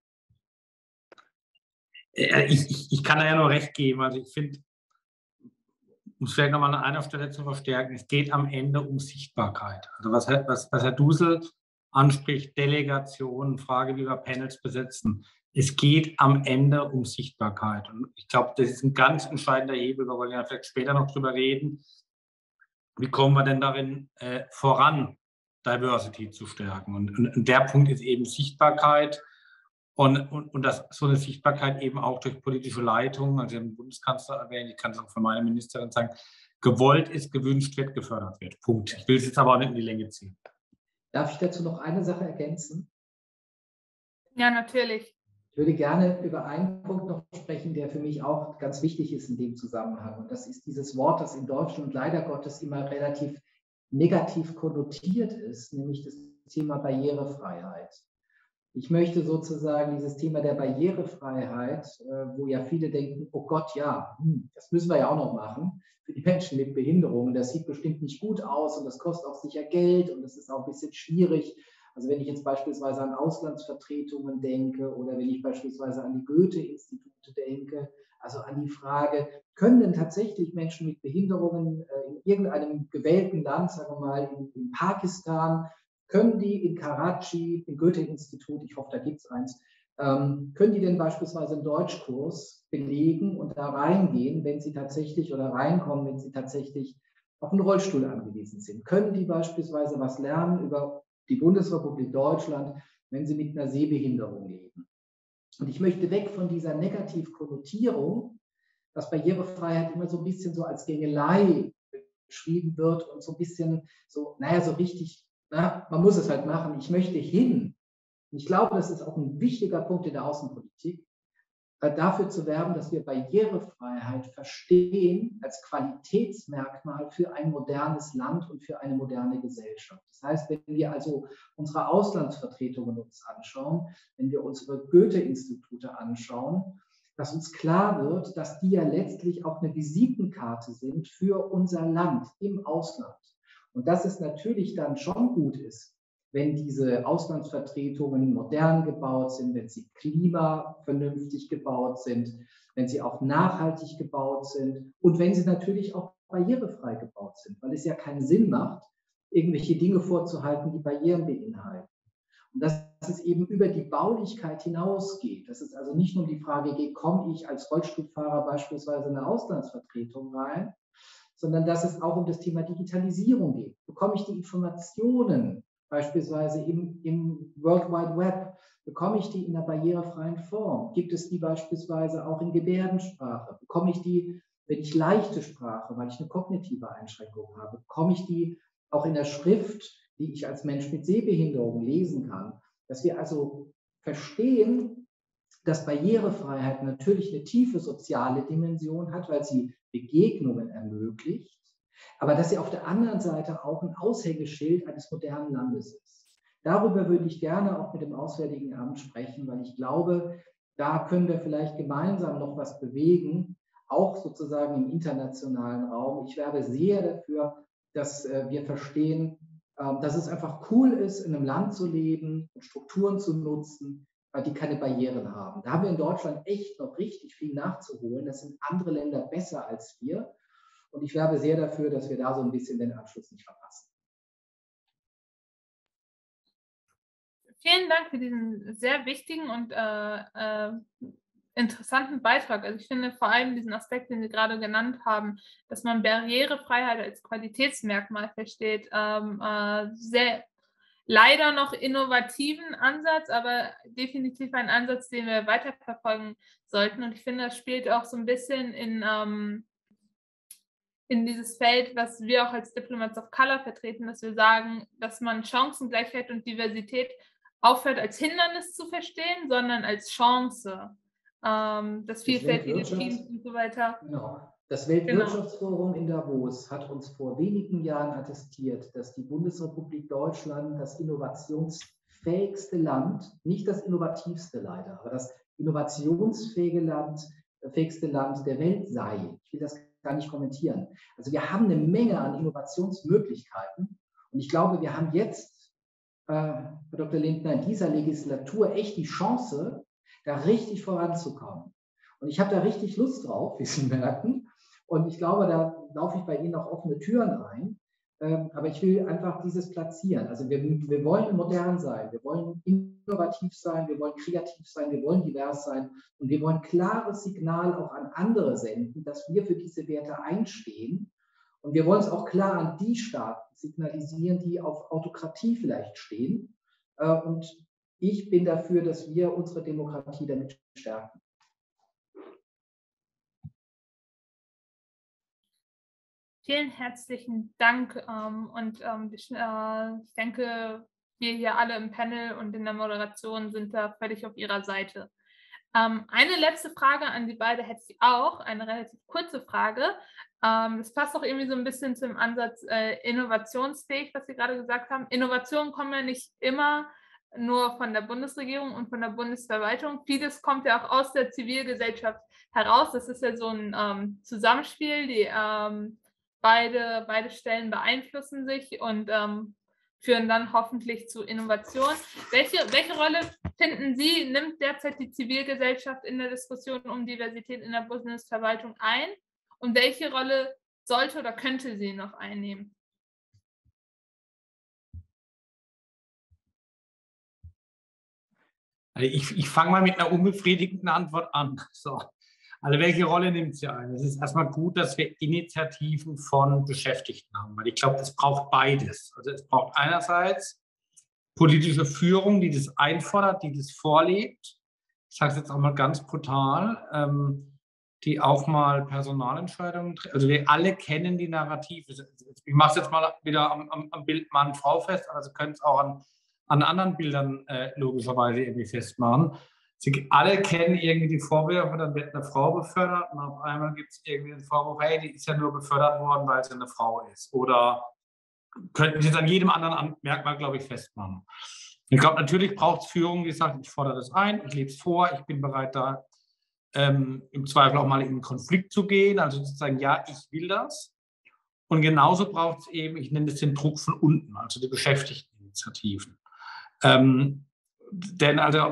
Ich, ich, ich kann da ja nur recht geben. Also ich finde, um es vielleicht nochmal an einer Stelle zu verstärken, es geht am Ende um Sichtbarkeit. Also was, was, was Herr Dusel anspricht, Delegationen, Frage, wie wir Panels besetzen. Es geht am Ende um Sichtbarkeit. Und ich glaube, das ist ein ganz entscheidender Hebel, wir wollen ja vielleicht später noch drüber reden. Wie kommen wir denn darin äh, voran, Diversity zu stärken? Und, und, und der Punkt ist eben Sichtbarkeit. Und, und, und das, so eine Sichtbarkeit eben auch durch politische Leitung, also den Bundeskanzler erwähnt, ich kann es auch für meine Ministerin sagen, gewollt ist, gewünscht wird, gefördert wird. Punkt. Ich will es jetzt aber auch nicht in die Länge ziehen. Darf ich dazu noch eine Sache ergänzen? Ja, natürlich. Ich würde gerne über einen Punkt noch sprechen, der für mich auch ganz wichtig ist in dem Zusammenhang. Und das ist dieses Wort, das in Deutschland leider Gottes immer relativ negativ konnotiert ist, nämlich das Thema Barrierefreiheit. Ich möchte sozusagen dieses Thema der Barrierefreiheit, wo ja viele denken, oh Gott, ja, das müssen wir ja auch noch machen für die Menschen mit Behinderungen. Das sieht bestimmt nicht gut aus und das kostet auch sicher Geld und das ist auch ein bisschen schwierig. Also wenn ich jetzt beispielsweise an Auslandsvertretungen denke oder wenn ich beispielsweise an die Goethe-Institute denke, also an die Frage, können denn tatsächlich Menschen mit Behinderungen äh, in irgendeinem gewählten Land, sagen wir mal in, in Pakistan, können die in Karachi, im Goethe-Institut, ich hoffe, da gibt es eins, ähm, können die denn beispielsweise einen Deutschkurs belegen und da reingehen, wenn sie tatsächlich oder reinkommen, wenn sie tatsächlich auf einen Rollstuhl angewiesen sind? Können die beispielsweise was lernen über die Bundesrepublik Deutschland, wenn sie mit einer Sehbehinderung leben? Und ich möchte weg von dieser Negativkonnotierung, dass Barrierefreiheit immer so ein bisschen so als Gängelei beschrieben wird und so ein bisschen so, naja, so richtig, na, man muss es halt machen. Ich möchte hin. Und ich glaube, das ist auch ein wichtiger Punkt in der Außenpolitik, dafür zu werben, dass wir Barrierefreiheit verstehen als Qualitätsmerkmal für ein modernes Land und für eine moderne Gesellschaft. Das heißt, wenn wir also unsere Auslandsvertretungen uns anschauen, wenn wir unsere Goethe-Institute anschauen, dass uns klar wird, dass die ja letztlich auch eine Visitenkarte sind für unser Land im Ausland. Und dass es natürlich dann schon gut ist, wenn diese Auslandsvertretungen modern gebaut sind, wenn sie klimavernünftig gebaut sind, wenn sie auch nachhaltig gebaut sind und wenn sie natürlich auch barrierefrei gebaut sind, weil es ja keinen Sinn macht, irgendwelche Dinge vorzuhalten, die Barrieren beinhalten. Und dass es eben über die Baulichkeit hinausgeht, dass es also nicht nur um die Frage geht, komme ich als Rollstuhlfahrer beispielsweise in eine Auslandsvertretung rein, sondern dass es auch um das Thema Digitalisierung geht. Bekomme ich die Informationen beispielsweise im, im World Wide Web, bekomme ich die in einer barrierefreien Form? Gibt es die beispielsweise auch in Gebärdensprache? Bekomme ich die, wenn ich leichte Sprache, weil ich eine kognitive Einschränkung habe, bekomme ich die auch in der Schrift, die ich als Mensch mit Sehbehinderung lesen kann? Dass wir also verstehen, dass Barrierefreiheit natürlich eine tiefe soziale Dimension hat, weil sie Begegnungen ermöglicht, aber dass sie auf der anderen Seite auch ein Aushängeschild eines modernen Landes ist. Darüber würde ich gerne auch mit dem Auswärtigen Amt sprechen, weil ich glaube, da können wir vielleicht gemeinsam noch was bewegen, auch sozusagen im internationalen Raum. Ich werbe sehr dafür, dass wir verstehen, dass es einfach cool ist, in einem Land zu leben und Strukturen zu nutzen, die keine Barrieren haben. Da haben wir in Deutschland echt noch richtig viel nachzuholen. Das sind andere Länder besser als wir. Und ich werbe sehr dafür, dass wir da so ein bisschen den Anschluss nicht verpassen. Vielen Dank für diesen sehr wichtigen und äh, äh, interessanten Beitrag. Also ich finde vor allem diesen Aspekt, den Sie gerade genannt haben, dass man Barrierefreiheit als Qualitätsmerkmal versteht, ähm, äh, sehr leider noch innovativen Ansatz, aber definitiv ein Ansatz, den wir weiterverfolgen sollten. Und ich finde, das spielt auch so ein bisschen in ähm, in dieses Feld, was wir auch als Diplomats of Color vertreten, dass wir sagen, dass man Chancengleichheit und Diversität aufhört als Hindernis zu verstehen, sondern als Chance. Ähm, das vielfältige Teams und so weiter. Genau. Das Weltwirtschaftsforum genau. in Davos hat uns vor wenigen Jahren attestiert, dass die Bundesrepublik Deutschland das innovationsfähigste Land, nicht das innovativste leider, aber das innovationsfähige Land, fähigste Land der Welt sei. Ich will das gar nicht kommentieren. Also wir haben eine Menge an Innovationsmöglichkeiten und ich glaube, wir haben jetzt, äh, Herr Doktor Lindner, in dieser Legislatur echt die Chance, da richtig voranzukommen. Und ich habe da richtig Lust drauf, wie Sie merken. Und ich glaube, da laufe ich bei Ihnen auch offene Türen ein. Ähm, aber ich will einfach dieses platzieren. Also wir, wir wollen modern sein, wir wollen innovativ sein, wir wollen kreativ sein, wir wollen divers sein und wir wollen ein klares Signal auch an andere senden, dass wir für diese Werte einstehen. Und wir wollen es auch klar an die Staaten signalisieren, die auf Autokratie vielleicht stehen. Äh, und ich bin dafür, dass wir unsere Demokratie damit stärken. Vielen herzlichen Dank ähm, und ähm, ich, äh, ich denke, wir hier alle im Panel und in der Moderation sind da völlig auf Ihrer Seite. Ähm, eine letzte Frage an Sie beide hätte ich auch, eine relativ kurze Frage. Ähm, das passt auch irgendwie so ein bisschen zum Ansatz äh, innovationsfähig, was Sie gerade gesagt haben. Innovationen kommen ja nicht immer nur von der Bundesregierung und von der Bundesverwaltung. Vieles kommt ja auch aus der Zivilgesellschaft heraus. Das ist ja so ein ähm, Zusammenspiel, die ähm, Beide, beide Stellen beeinflussen sich und ähm, führen dann hoffentlich zu Innovation. Welche, welche Rolle finden Sie, nimmt derzeit die Zivilgesellschaft in der Diskussion um Diversität in der Bundesverwaltung ein? Und welche Rolle sollte oder könnte sie noch einnehmen? Ich, ich fange mal mit einer unbefriedigenden Antwort an. So. Also welche Rolle nimmt sie ein? Es ist erstmal gut, dass wir Initiativen von Beschäftigten haben, weil ich glaube, es braucht beides. Also es braucht einerseits politische Führung, die das einfordert, die das vorlebt. Ich sage es jetzt auch mal ganz brutal, ähm, die auch mal Personalentscheidungen trifft. Also wir alle kennen die Narrative. Ich mache es jetzt mal wieder am, am, am Bild Mann-Frau fest, aber Sie können es auch an, an anderen Bildern äh, logischerweise irgendwie festmachen. Sie alle kennen irgendwie die Vorwürfe, dann wird eine Frau befördert und auf einmal gibt es irgendwie den Vorwurf, hey, die ist ja nur befördert worden, weil sie eine Frau ist. Oder könnten Sie jetzt an jedem anderen Merkmal, glaube ich, festmachen. Ich glaube, natürlich braucht es Führung, die sagt, ich fordere das ein, ich lebe es vor, ich bin bereit, da ähm, im Zweifel auch mal in einen Konflikt zu gehen, also zu sagen, ja, ich will das. Und genauso braucht es eben, ich nenne das den Druck von unten, also die Beschäftigteninitiativen. Ähm, denn also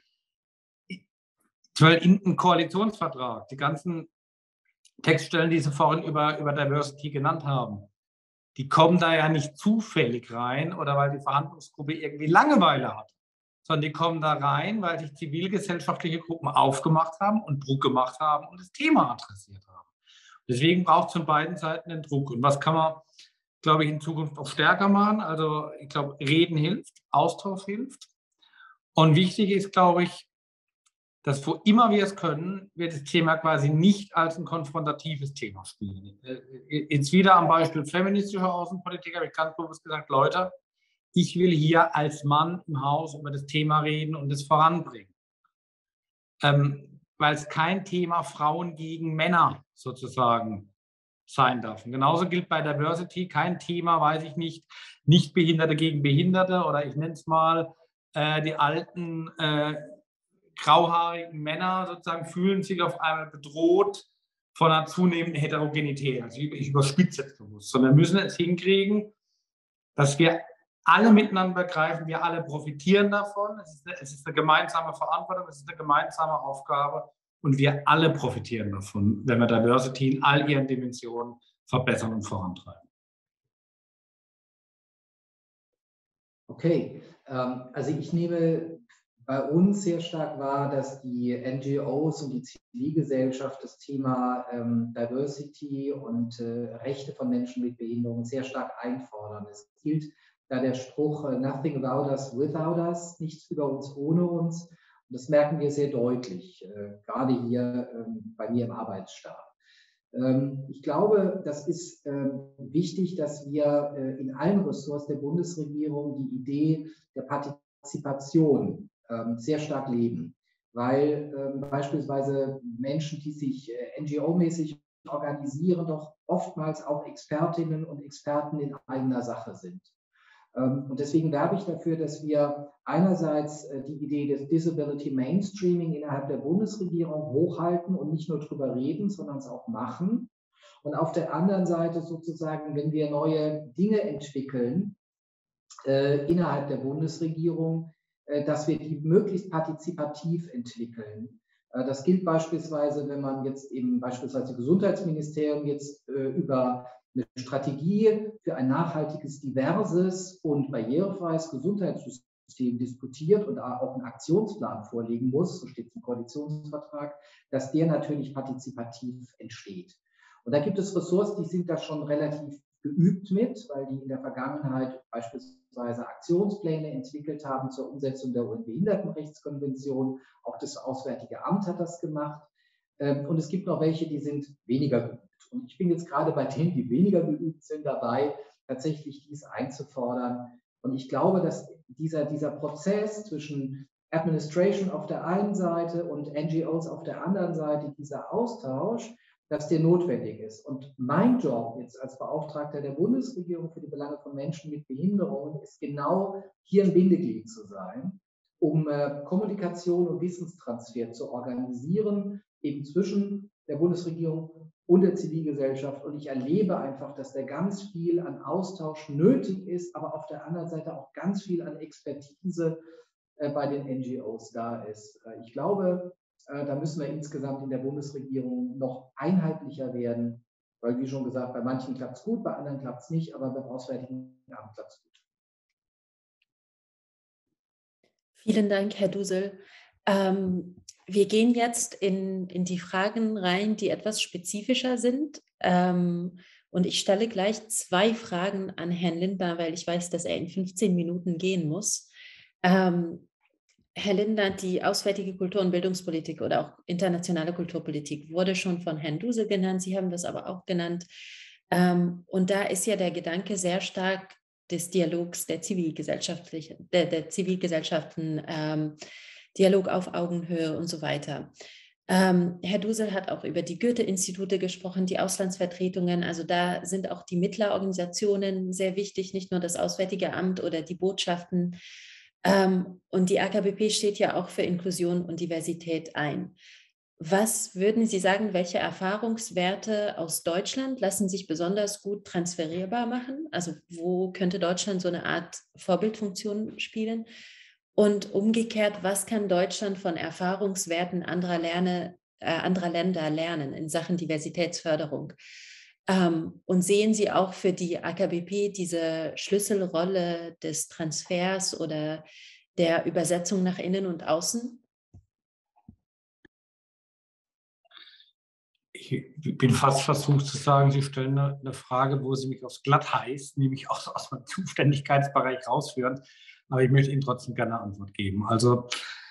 in einem Koalitionsvertrag, die ganzen Textstellen, die Sie vorhin über, über Diversity genannt haben, die kommen da ja nicht zufällig rein oder weil die Verhandlungsgruppe irgendwie Langeweile hat, sondern die kommen da rein, weil sich zivilgesellschaftliche Gruppen aufgemacht haben und Druck gemacht haben und das Thema adressiert haben. Deswegen braucht es von beiden Seiten den Druck. Und was kann man, glaube ich, in Zukunft auch stärker machen? Also ich glaube, Reden hilft, Austausch hilft. Und wichtig ist, glaube ich, dass wo immer wir es können, wir das Thema quasi nicht als ein konfrontatives Thema spielen. Jetzt wieder am Beispiel feministischer Außenpolitik habe ich ganz bewusst gesagt, Leute, ich will hier als Mann im Haus über das Thema reden und es voranbringen. Ähm, weil es kein Thema Frauen gegen Männer sozusagen sein darf. Und genauso gilt bei Diversity kein Thema, weiß ich nicht, Nichtbehinderte gegen Behinderte oder ich nenne es mal äh, die alten äh, grauhaarigen Männer sozusagen fühlen sich auf einmal bedroht von einer zunehmenden Heterogenität. Also ich, ich überspitze jetzt bewusst. Sondern wir müssen es hinkriegen, dass wir alle miteinander begreifen, wir alle profitieren davon. Es ist, eine, es ist eine gemeinsame Verantwortung, es ist eine gemeinsame Aufgabe und wir alle profitieren davon, wenn wir Diversity in all ihren Dimensionen verbessern und vorantreiben. Okay, ähm, also ich nehme bei uns sehr stark wahr, dass die N G Os und die Zivilgesellschaft das Thema ähm, Diversity und äh, Rechte von Menschen mit Behinderung sehr stark einfordern. Es gilt da der Spruch, nothing about us without us, nichts über uns ohne uns. Und das merken wir sehr deutlich, äh, gerade hier ähm, bei mir im Arbeitsstab. Ähm, ich glaube, das ist ähm, wichtig, dass wir äh, in allen Ressorts der Bundesregierung die Idee der Partizipation ähm, sehr stark leben, weil ähm, beispielsweise Menschen, die sich äh, N G O-mäßig organisieren, doch oftmals auch Expertinnen und Experten in eigener Sache sind. Und deswegen werbe ich dafür, dass wir einerseits die Idee des Disability Mainstreaming innerhalb der Bundesregierung hochhalten und nicht nur drüber reden, sondern es auch machen. Und auf der anderen Seite sozusagen, wenn wir neue Dinge entwickeln äh, innerhalb der Bundesregierung, äh, dass wir die möglichst partizipativ entwickeln. Äh, das gilt beispielsweise, wenn man jetzt eben beispielsweise Gesundheitsministerium jetzt äh, über eine Strategie für ein nachhaltiges, diverses und barrierefreies Gesundheitssystem diskutiert und auch einen Aktionsplan vorlegen muss, so steht es im Koalitionsvertrag, dass der natürlich partizipativ entsteht. Und da gibt es Ressorts, die sind da schon relativ geübt mit, weil die in der Vergangenheit beispielsweise Aktionspläne entwickelt haben zur Umsetzung der U N-Behindertenrechtskonvention. Auch das Auswärtige Amt hat das gemacht. Und es gibt noch welche, die sind weniger geübt. Und ich bin jetzt gerade bei denen, die weniger geübt sind, dabei, tatsächlich dies einzufordern. Und ich glaube, dass dieser, dieser Prozess zwischen Administration auf der einen Seite und N G Os auf der anderen Seite, dieser Austausch, dass der notwendig ist. Und mein Job jetzt als Beauftragter der Bundesregierung für die Belange von Menschen mit Behinderungen ist genau hier ein Bindeglied zu sein, um äh, Kommunikation und Wissenstransfer zu organisieren, eben zwischen der Bundesregierung und der Zivilgesellschaft. Und ich erlebe einfach, dass da ganz viel an Austausch nötig ist, aber auf der anderen Seite auch ganz viel an Expertise äh, bei den N G Os da ist. Äh, ich glaube, äh, da müssen wir insgesamt in der Bundesregierung noch einheitlicher werden, weil, wie schon gesagt, bei manchen klappt es gut, bei anderen klappt es nicht, aber beim Auswärtigen Amt klappt es gut. Vielen Dank, Herr Dusel. Ähm, wir gehen jetzt in, in die Fragen rein, die etwas spezifischer sind. Ähm, und ich stelle gleich zwei Fragen an Herrn Lindner, weil ich weiß, dass er in fünfzehn Minuten gehen muss. Ähm, Herr Lindner, die auswärtige Kultur- und Bildungspolitik oder auch internationale Kulturpolitik wurde schon von Herrn Dusel genannt. Sie haben das aber auch genannt. Ähm, und da ist ja der Gedanke sehr stark des Dialogs der zivilgesellschaftlichen, der, der Zivilgesellschaften, ähm, Dialog auf Augenhöhe und so weiter. Ähm, Herr Dusel hat auch über die Goethe-Institute gesprochen, die Auslandsvertretungen. Also da sind auch die Mittlerorganisationen sehr wichtig, nicht nur das Auswärtige Amt oder die Botschaften. Ähm, und die A K B P steht ja auch für Inklusion und Diversität ein. Was würden Sie sagen, welche Erfahrungswerte aus Deutschland lassen sich besonders gut transferierbar machen? Also wo könnte Deutschland so eine Art Vorbildfunktion spielen? Und umgekehrt, was kann Deutschland von Erfahrungswerten anderer, Lerne, äh, anderer Länder lernen in Sachen Diversitätsförderung? Ähm, und sehen Sie auch für die A K B P diese Schlüsselrolle des Transfers oder der Übersetzung nach innen und außen? Ich bin fast versucht zu sagen, Sie stellen eine, eine Frage, wo Sie mich aufs Glatteis, nämlich aus, aus meinem Zuständigkeitsbereich rausführen. Aber ich möchte Ihnen trotzdem gerne eine Antwort geben. Also,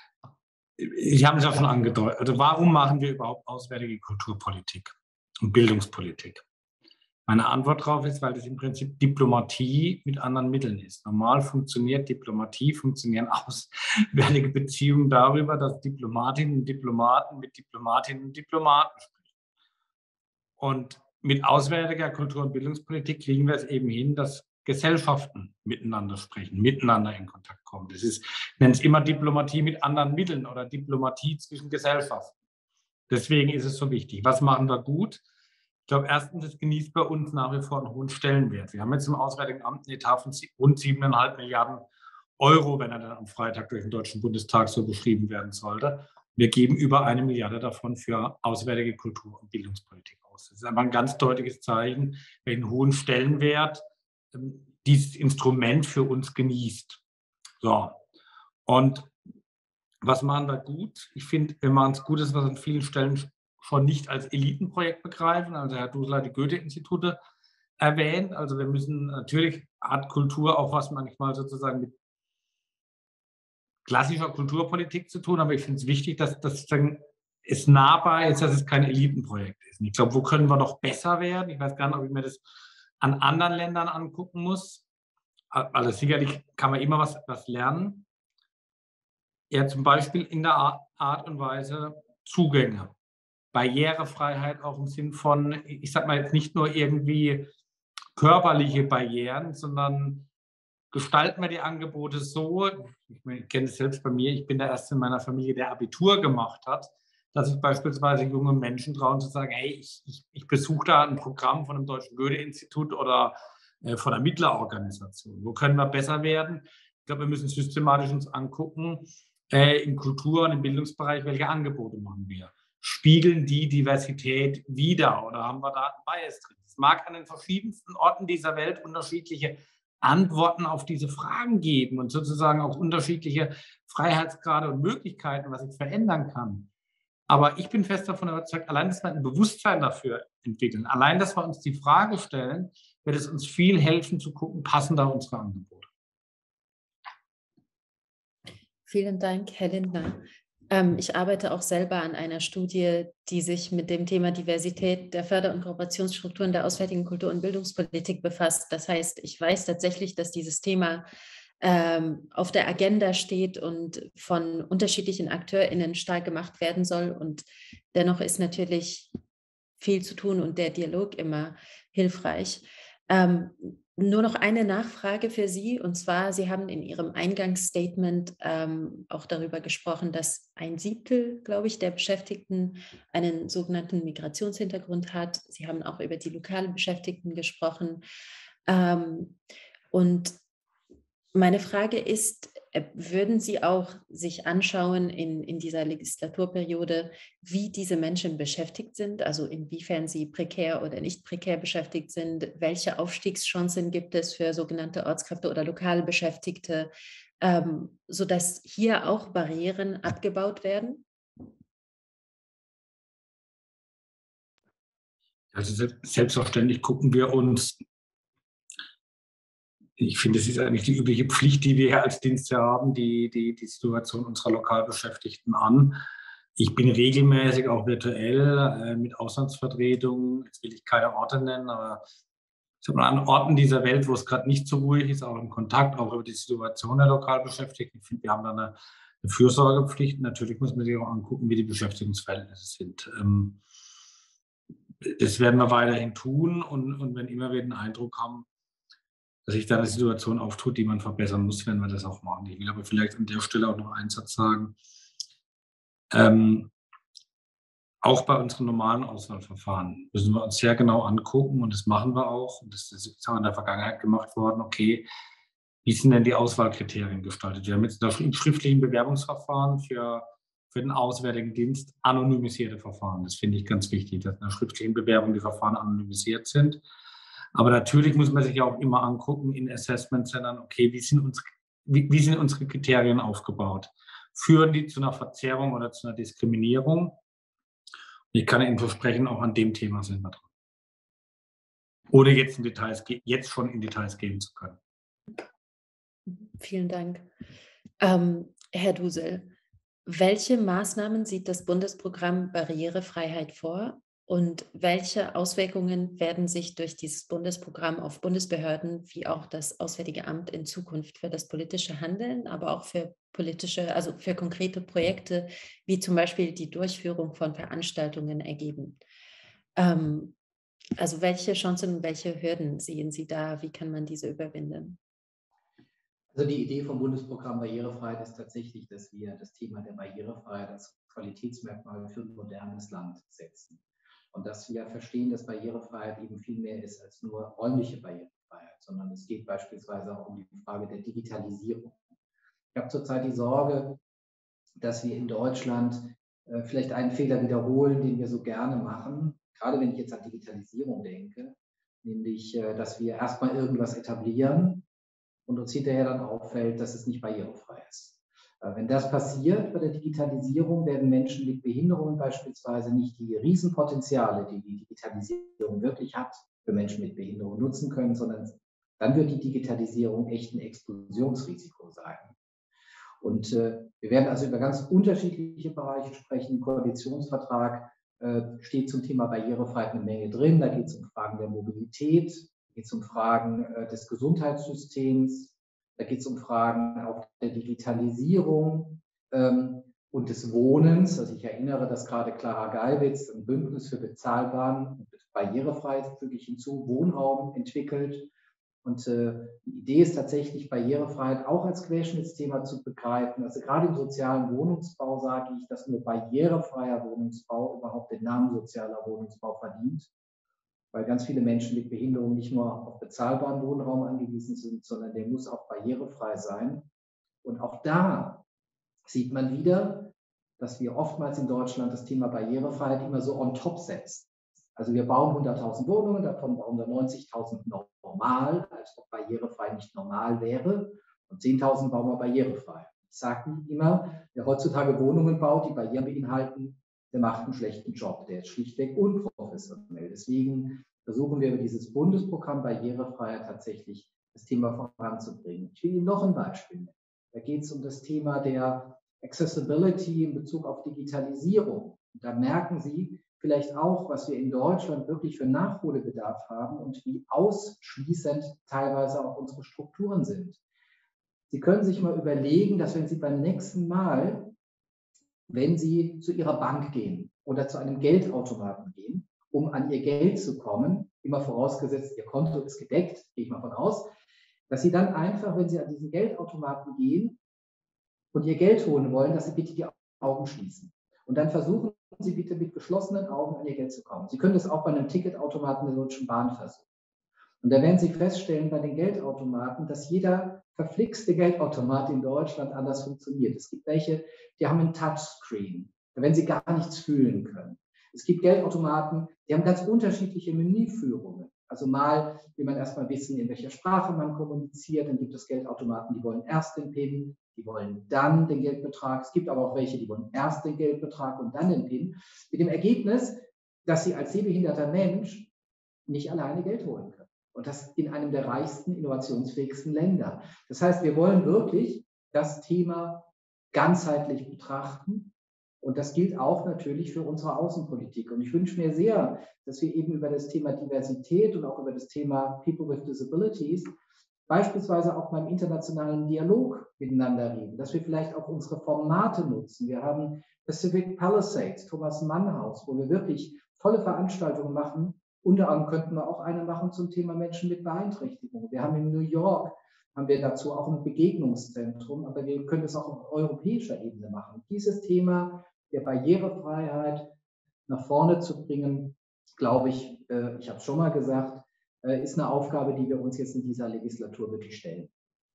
Sie haben es ja schon angedeutet. Also, warum machen wir überhaupt auswärtige Kulturpolitik und Bildungspolitik? Meine Antwort darauf ist, weil das im Prinzip Diplomatie mit anderen Mitteln ist. Normal funktioniert Diplomatie, funktionieren auswärtige Beziehungen darüber, dass Diplomatinnen und Diplomaten mit Diplomatinnen und Diplomaten sprechen. Und mit auswärtiger Kultur- und Bildungspolitik kriegen wir es eben hin, dass Gesellschaften miteinander sprechen, miteinander in Kontakt kommen. Das ist, ich nenne es immer Diplomatie mit anderen Mitteln oder Diplomatie zwischen Gesellschaften. Deswegen ist es so wichtig. Was machen wir gut? Ich glaube, erstens, es genießt bei uns nach wie vor einen hohen Stellenwert. Wir haben jetzt im Auswärtigen Amt einen Etat von rund siebeneinhalb Milliarden Euro, wenn er dann am Freitag durch den Deutschen Bundestag so beschrieben werden sollte. Wir geben über eine Milliarde davon für auswärtige Kultur- und Bildungspolitik aus. Das ist einfach ein ganz deutliches Zeichen, welchen hohen Stellenwert ähm, dieses Instrument für uns genießt. So. Und was machen wir gut? Ich finde, wir machen es gut, dass wir es an vielen Stellen schon nicht als Elitenprojekt begreifen. Also Herr Dusel hat die Goethe-Institute erwähnt. Also wir müssen, natürlich hat Kultur auch was manchmal sozusagen mit klassischer Kulturpolitik zu tun, aber ich finde es wichtig, dass das es nahbar ist, dass es kein Elitenprojekt ist. Und ich glaube, wo können wir noch besser werden? Ich weiß gar nicht, ob ich mir das an anderen Ländern angucken muss. Also sicherlich kann man immer was, was lernen. Ja, zum Beispiel in der Art und Weise Zugänge. Barrierefreiheit auch im Sinn von, ich sage mal jetzt nicht nur irgendwie körperliche Barrieren, sondern gestalten wir die Angebote so, ich kenne es selbst bei mir, ich bin der Erste in meiner Familie, der Abitur gemacht hat, dass sich beispielsweise junge Menschen trauen zu sagen, hey, ich, ich, ich besuche da ein Programm von einem Deutschen Goethe-Institut oder äh, von einer Mittlerorganisation. Wo können wir besser werden? Ich glaube, wir müssen systematisch uns angucken, äh, im Kultur- und im Bildungsbereich, welche Angebote machen wir? Spiegeln die Diversität wider oder haben wir da einen Bias drin? Es mag an den verschiedensten Orten dieser Welt unterschiedliche Antworten auf diese Fragen geben und sozusagen auch unterschiedliche Freiheitsgrade und Möglichkeiten, was ich verändern kann. Aber ich bin fest davon überzeugt, allein, dass wir ein Bewusstsein dafür entwickeln, allein, dass wir uns die Frage stellen, wird es uns viel helfen zu gucken, passen da unsere Angebote. Vielen Dank, Herr Lindner. Ähm, ich arbeite auch selber an einer Studie, die sich mit dem Thema Diversität der Förder- und Kooperationsstrukturen der auswärtigen Kultur- und Bildungspolitik befasst. Das heißt, ich weiß tatsächlich, dass dieses Thema ähm, auf der Agenda steht und von unterschiedlichen AkteurInnen stark gemacht werden soll. Und dennoch ist natürlich viel zu tun und der Dialog immer hilfreich. Ähm, Nur noch eine Nachfrage für Sie, und zwar, Sie haben in Ihrem Eingangsstatement ähm, auch darüber gesprochen, dass ein Siebtel, glaube ich, der Beschäftigten einen sogenannten Migrationshintergrund hat. Sie haben auch über die lokalen Beschäftigten gesprochen. Ähm, und meine Frage ist, äh, würden Sie auch sich anschauen in, in dieser Legislaturperiode, wie diese Menschen beschäftigt sind, also inwiefern sie prekär oder nicht prekär beschäftigt sind, welche Aufstiegschancen gibt es für sogenannte Ortskräfte oder lokale Beschäftigte, ähm, sodass hier auch Barrieren abgebaut werden? Also selbstverständlich gucken wir uns, ich finde, es ist eigentlich die übliche Pflicht, die wir als Dienste haben, die, die, die Situation unserer Lokalbeschäftigten an. Ich bin regelmäßig auch virtuell äh, mit Auslandsvertretungen, jetzt will ich keine Orte nennen, aber ich sag mal, an Orten dieser Welt, wo es gerade nicht so ruhig ist, auch im Kontakt, auch über die Situation der Lokalbeschäftigten. Ich finde, wir haben da eine, eine Fürsorgepflicht. Natürlich muss man sich auch angucken, wie die Beschäftigungsverhältnisse sind. Ähm, das werden wir weiterhin tun, und, und wenn immer wir den Eindruck haben, dass sich da eine Situation auftut, die man verbessern muss, werden wir das auch machen. Ich will aber vielleicht an der Stelle auch noch einen Satz sagen. Ähm, auch bei unseren normalen Auswahlverfahren müssen wir uns sehr genau angucken, und das machen wir auch. Und das ist auch in der Vergangenheit gemacht worden. Okay, wie sind denn die Auswahlkriterien gestaltet? Wir haben jetzt im schriftlichen Bewerbungsverfahren für, für den Auswärtigen Dienst anonymisierte Verfahren. Das finde ich ganz wichtig, dass in der schriftlichen Bewerbung die Verfahren anonymisiert sind. Aber natürlich muss man sich auch immer angucken in Assessment-Centern, okay, wie sind, unsere, wie, wie sind unsere Kriterien aufgebaut? Führen die zu einer Verzerrung oder zu einer Diskriminierung? Ich kann Ihnen versprechen, auch an dem Thema sind wir dran. Ohne jetzt, in Details, jetzt schon in Details gehen zu können. Vielen Dank. Ähm, Herr Dusel, welche Maßnahmen sieht das Bundesprogramm Barrierefreiheit vor? Und welche Auswirkungen werden sich durch dieses Bundesprogramm auf Bundesbehörden wie auch das Auswärtige Amt in Zukunft für das politische Handeln, aber auch für politische, also für konkrete Projekte, wie zum Beispiel die Durchführung von Veranstaltungen ergeben? Ähm, also welche Chancen und welche Hürden sehen Sie da? Wie kann man diese überwinden? Also die Idee vom Bundesprogramm Barrierefreiheit ist tatsächlich, dass wir das Thema der Barrierefreiheit als Qualitätsmerkmal für ein modernes Land setzen. Und dass wir verstehen, dass Barrierefreiheit eben viel mehr ist als nur räumliche Barrierefreiheit, sondern es geht beispielsweise auch um die Frage der Digitalisierung. Ich habe zurzeit die Sorge, dass wir in Deutschland äh, vielleicht einen Fehler wiederholen, den wir so gerne machen, gerade wenn ich jetzt an Digitalisierung denke, nämlich, äh, dass wir erstmal irgendwas etablieren und uns hinterher dann auffällt, dass es nicht barrierefrei ist. Wenn das passiert bei der Digitalisierung, werden Menschen mit Behinderungen beispielsweise nicht die Riesenpotenziale, die die Digitalisierung wirklich hat, für Menschen mit Behinderung nutzen können, sondern dann wird die Digitalisierung echt ein Explosionsrisiko sein. Und äh, wir werden also über ganz unterschiedliche Bereiche sprechen. Im Koalitionsvertrag äh, steht zum Thema Barrierefreiheit eine Menge drin. Da geht es um Fragen der Mobilität, da geht es um Fragen äh, des Gesundheitssystems, da geht es um Fragen auch der Digitalisierung ähm, und des Wohnens. Also ich erinnere, dass gerade Clara Geiwitz ein Bündnis für bezahlbaren und barrierefrei, füge ich hinzu, Wohnraum entwickelt. Und äh, die Idee ist tatsächlich, Barrierefreiheit auch als Querschnittsthema zu begreifen. Also gerade im sozialen Wohnungsbau sage ich, dass nur barrierefreier Wohnungsbau überhaupt den Namen sozialer Wohnungsbau verdient, weil ganz viele Menschen mit Behinderung nicht nur auf bezahlbaren Wohnraum angewiesen sind, sondern der muss auch barrierefrei sein. Und auch da sieht man wieder, dass wir oftmals in Deutschland das Thema Barrierefreiheit immer so on top setzen. Also wir bauen hunderttausend Wohnungen, davon bauen wir neunzigtausend normal, als ob barrierefrei nicht normal wäre, und zehntausend bauen wir barrierefrei. Ich sage immer, wer heutzutage Wohnungen baut, die Barrieren beinhalten, der macht einen schlechten Job, der ist schlichtweg unprofessionell. Deswegen versuchen wir über dieses Bundesprogramm Barrierefreiheit tatsächlich das Thema voranzubringen. Ich will Ihnen noch ein Beispiel nennen. Da geht es um das Thema der Accessibility in Bezug auf Digitalisierung. Und da merken Sie vielleicht auch, was wir in Deutschland wirklich für Nachholbedarf haben und wie ausschließend teilweise auch unsere Strukturen sind. Sie können sich mal überlegen, dass wenn Sie beim nächsten Mal, wenn Sie zu Ihrer Bank gehen oder zu einem Geldautomaten gehen, um an Ihr Geld zu kommen, immer vorausgesetzt, ihr Konto ist gedeckt, gehe ich mal von aus, dass Sie dann einfach, wenn Sie an diesen Geldautomaten gehen und Ihr Geld holen wollen, dass Sie bitte die Augen schließen. Und dann versuchen Sie bitte mit geschlossenen Augen an Ihr Geld zu kommen. Sie können das auch bei einem Ticketautomaten der Deutschen Bahn versuchen. Und da werden Sie feststellen bei den Geldautomaten, dass jeder verflixte Geldautomat in Deutschland anders funktioniert. Es gibt welche, die haben einen Touchscreen, da werden Sie gar nichts fühlen können. Es gibt Geldautomaten, die haben ganz unterschiedliche Menüführungen. Also mal will man erstmal wissen, in welcher Sprache man kommuniziert. Dann gibt es Geldautomaten, die wollen erst den PIN, die wollen dann den Geldbetrag. Es gibt aber auch welche, die wollen erst den Geldbetrag und dann den PIN. Mit dem Ergebnis, dass Sie als sehbehinderter Mensch nicht alleine Geld holen können. Und das in einem der reichsten, innovationsfähigsten Länder. Das heißt, wir wollen wirklich das Thema ganzheitlich betrachten. Und das gilt auch natürlich für unsere Außenpolitik. Und ich wünsche mir sehr, dass wir eben über das Thema Diversität und auch über das Thema People with Disabilities beispielsweise auch beim internationalen Dialog miteinander reden, dass wir vielleicht auch unsere Formate nutzen. Wir haben Pacific Palisades, Thomas Mann Haus, wo wir wirklich tolle Veranstaltungen machen. Unter anderem könnten wir auch eine machen zum Thema Menschen mit Beeinträchtigung. Wir haben in New York, haben wir dazu auch ein Begegnungszentrum, aber wir können das auch auf europäischer Ebene machen. Dieses Thema der Barrierefreiheit nach vorne zu bringen, glaube ich, äh, ich habe es schon mal gesagt, äh, ist eine Aufgabe, die wir uns jetzt in dieser Legislatur wirklich stellen.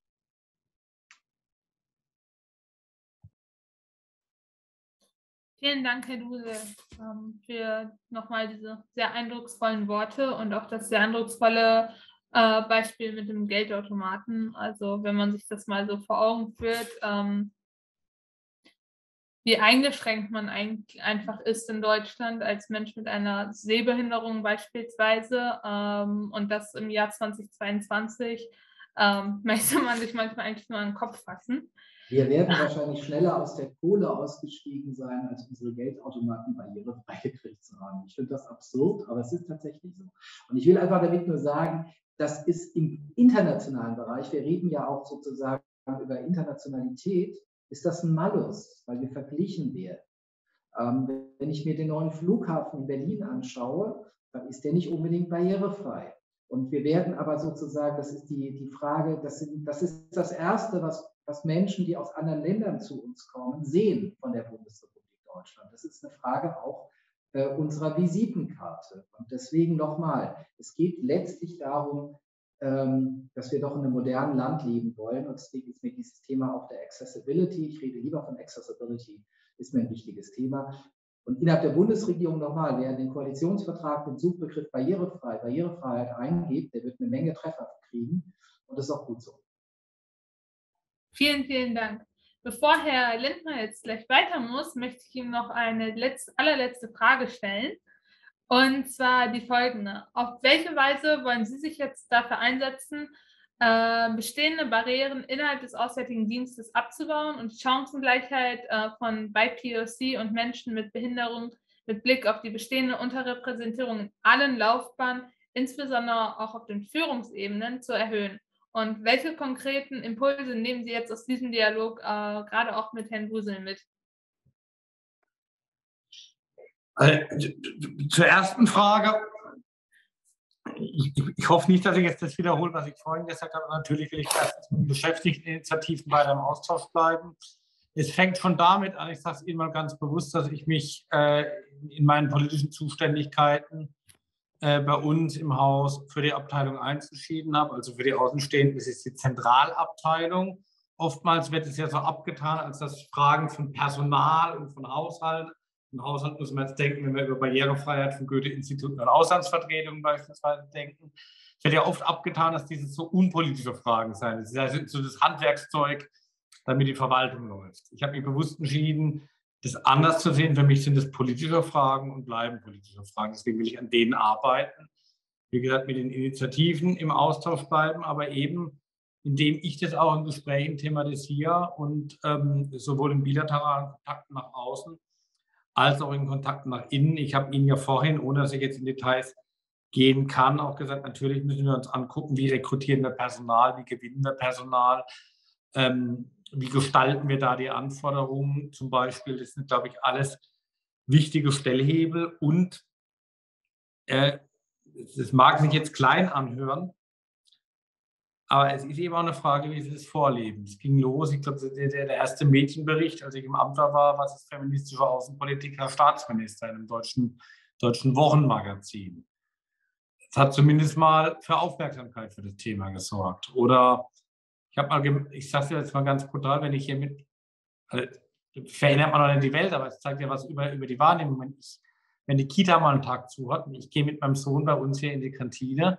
Vielen Dank, Herr Duse, für nochmal diese sehr eindrucksvollen Worte und auch das sehr eindrucksvolle äh, Beispiel mit dem Geldautomaten. Also wenn man sich das mal so vor Augen führt, ähm, wie eingeschränkt man eigentlich einfach ist in Deutschland als Mensch mit einer Sehbehinderung beispielsweise, ähm, und das im Jahr zweitausendzweiundzwanzig, ähm, möchte man sich manchmal eigentlich nur an den Kopf fassen. Wir werden wahrscheinlich schneller aus der Kohle ausgestiegen sein, als unsere Geldautomaten barrierefrei gekriegt zu haben. Ich finde das absurd, aber es ist tatsächlich so. Und ich will einfach damit nur sagen, das ist im internationalen Bereich, wir reden ja auch sozusagen über Internationalität, ist das ein Malus, weil wir verglichen werden. Ähm, wenn ich mir den neuen Flughafen in Berlin anschaue, dann ist der nicht unbedingt barrierefrei. Und wir werden aber sozusagen, das ist die, die Frage, das, sind, das ist das Erste, was, was Menschen, die aus anderen Ländern zu uns kommen, sehen von der Bundesrepublik Deutschland. Das ist eine Frage auch äh, unserer Visitenkarte. Und deswegen nochmal, es geht letztlich darum, ähm, dass wir doch in einem modernen Land leben wollen. Und deswegen ist mir dieses Thema auch der Accessibility, ich rede lieber von Accessibility, ist mir ein wichtiges Thema. Und innerhalb der Bundesregierung nochmal, wer in den Koalitionsvertrag den Suchbegriff barrierefrei, Barrierefreiheit eingeht, der wird eine Menge Treffer kriegen. Und das ist auch gut so. Vielen, vielen Dank. Bevor Herr Lindner jetzt gleich weiter muss, möchte ich ihm noch eine letzte, allerletzte Frage stellen. Und zwar die folgende. Auf welche Weise wollen Sie sich jetzt dafür einsetzen, äh, bestehende Barrieren innerhalb des Auswärtigen Dienstes abzubauen und die Chancengleichheit äh, von B I P O C und Menschen mit Behinderung mit Blick auf die bestehende Unterrepräsentierung in allen Laufbahnen, insbesondere auch auf den Führungsebenen, zu erhöhen? Und welche konkreten Impulse nehmen Sie jetzt aus diesem Dialog äh, gerade auch mit Herrn Dusel mit? Also, zur ersten Frage. Ich, ich hoffe nicht, dass ich jetzt das wiederhole, was ich vorhin gesagt habe. Natürlich will ich erstens mit Beschäftigteninitiativen weiter im Austausch bleiben. Es fängt schon damit an, ich sage es Ihnen mal ganz bewusst, dass ich mich äh, in meinen politischen Zuständigkeiten äh, bei uns im Haus für die Abteilung eins entschieden habe. Also für die Außenstehenden ist es die Zentralabteilung. Oftmals wird es ja so abgetan, als das Fragen von Personal und von Haushalt. Im Haushalt muss man jetzt denken, wenn wir über Barrierefreiheit von Goethe-Instituten und Auslandsvertretungen beispielsweise denken. Es wird ja oft abgetan, dass diese so unpolitische Fragen seien. Das ist also so das Handwerkszeug, damit die Verwaltung läuft. Ich habe mich bewusst entschieden, das anders zu sehen. Für mich sind das politische Fragen und bleiben politische Fragen. Deswegen will ich an denen arbeiten. Wie gesagt, mit den Initiativen im Austausch bleiben, aber eben, indem ich das auch in Gesprächen thematisiere und ähm, sowohl in bilateralen Kontakten nach außen als auch in Kontakt nach innen. Ich habe Ihnen ja vorhin, ohne dass ich jetzt in Details gehen kann, auch gesagt, natürlich müssen wir uns angucken, wie rekrutieren wir Personal, wie gewinnen wir Personal, ähm, wie gestalten wir da die Anforderungen zum Beispiel. Das sind, glaube ich, alles wichtige Stellhebel. Und äh, das mag sich jetzt klein anhören, aber es ist eben auch eine Frage, wie Sie das vorleben. Es ging los, ich glaube, der, der erste Mädchenbericht, als ich im Amt war, was ist feministische Außenpolitik, Herr Staatsminister, in einem deutschen, deutschen Wochenmagazin. Es hat zumindest mal für Aufmerksamkeit für das Thema gesorgt. Oder ich habe mal, ich sage es jetzt mal ganz brutal, wenn ich hier mit, also, verändert man noch nicht die Welt, aber es zeigt ja was über, über die Wahrnehmung. Wenn, ich, wenn die Kita mal einen Tag zu hat und ich gehe mit meinem Sohn bei uns hier in die Kantine,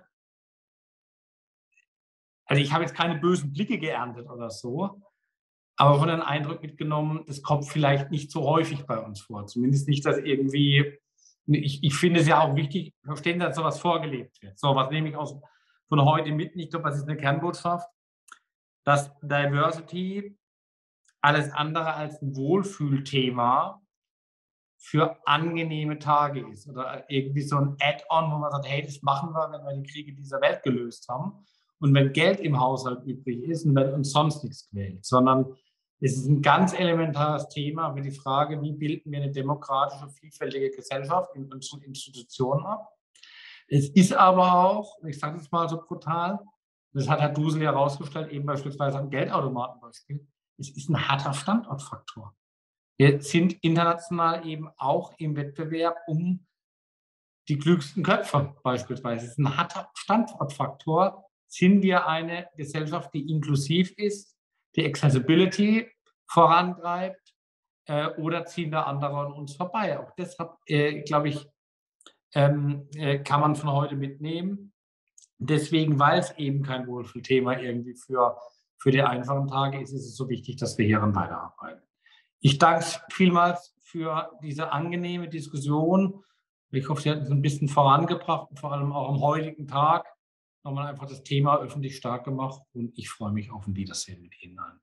also ich habe jetzt keine bösen Blicke geerntet oder so, aber von den Eindruck mitgenommen, das kommt vielleicht nicht so häufig bei uns vor. Zumindest nicht, dass irgendwie, ich, ich finde es ja auch wichtig, verstehen, dass sowas vorgelebt wird. So, was nehme ich aus, von heute mit? Ich glaube, das ist eine Kernbotschaft, dass Diversity alles andere als ein Wohlfühlthema für angenehme Tage ist oder irgendwie so ein Add-on, wo man sagt, hey, das machen wir, wenn wir die Kriege dieser Welt gelöst haben und wenn Geld im Haushalt übrig ist und wenn uns sonst nichts quält, sondern es ist ein ganz elementares Thema für die Frage, wie bilden wir eine demokratische, vielfältige Gesellschaft in unseren Institutionen ab. Es ist aber auch, ich sage es mal so brutal, das hat Herr Dusel ja herausgestellt, eben beispielsweise am Geldautomatenbeispiel, es ist ein harter Standortfaktor. Wir sind international eben auch im Wettbewerb um die klügsten Köpfe beispielsweise. Es ist ein harter Standortfaktor. Sind wir eine Gesellschaft, die inklusiv ist, die Accessibility vorantreibt, äh, oder ziehen da andere an uns vorbei? Auch deshalb, äh, glaube ich, ähm, äh, kann man von heute mitnehmen. Deswegen, weil es eben kein Wohlfühlthema irgendwie für, für die einfachen Tage ist, ist es so wichtig, dass wir hieran weiterarbeiten. Ich danke vielmals für diese angenehme Diskussion. Ich hoffe, Sie hat uns ein bisschen vorangebracht und vor allem auch am heutigen Tag nochmal einfach das Thema öffentlich stark gemacht. Und ich freue mich auf ein Wiedersehen mit Ihnen allen.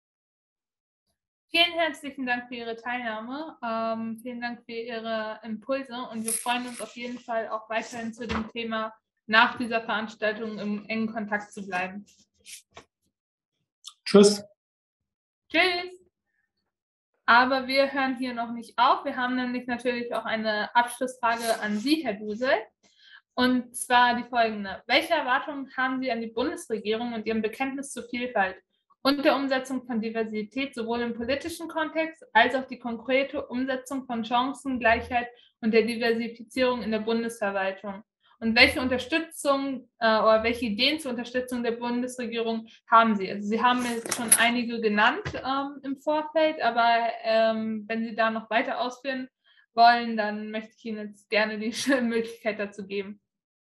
Vielen herzlichen Dank für Ihre Teilnahme. Ähm, vielen Dank für Ihre Impulse und wir freuen uns auf jeden Fall auch weiterhin zu dem Thema nach dieser Veranstaltung im engen Kontakt zu bleiben. Tschüss. Tschüss. Aber wir hören hier noch nicht auf. Wir haben nämlich natürlich auch eine Abschlussfrage an Sie, Herr Dusel. Und zwar die folgende. Welche Erwartungen haben Sie an die Bundesregierung und ihrem Bekenntnis zur Vielfalt und der Umsetzung von Diversität sowohl im politischen Kontext als auch die konkrete Umsetzung von Chancengleichheit und der Diversifizierung in der Bundesverwaltung? Und welche Unterstützung äh, oder welche Ideen zur Unterstützung der Bundesregierung haben Sie? Also Sie haben jetzt schon einige genannt ähm, im Vorfeld, aber ähm, wenn Sie da noch weiter ausführen wollen, dann möchte ich Ihnen jetzt gerne die Möglichkeit dazu geben.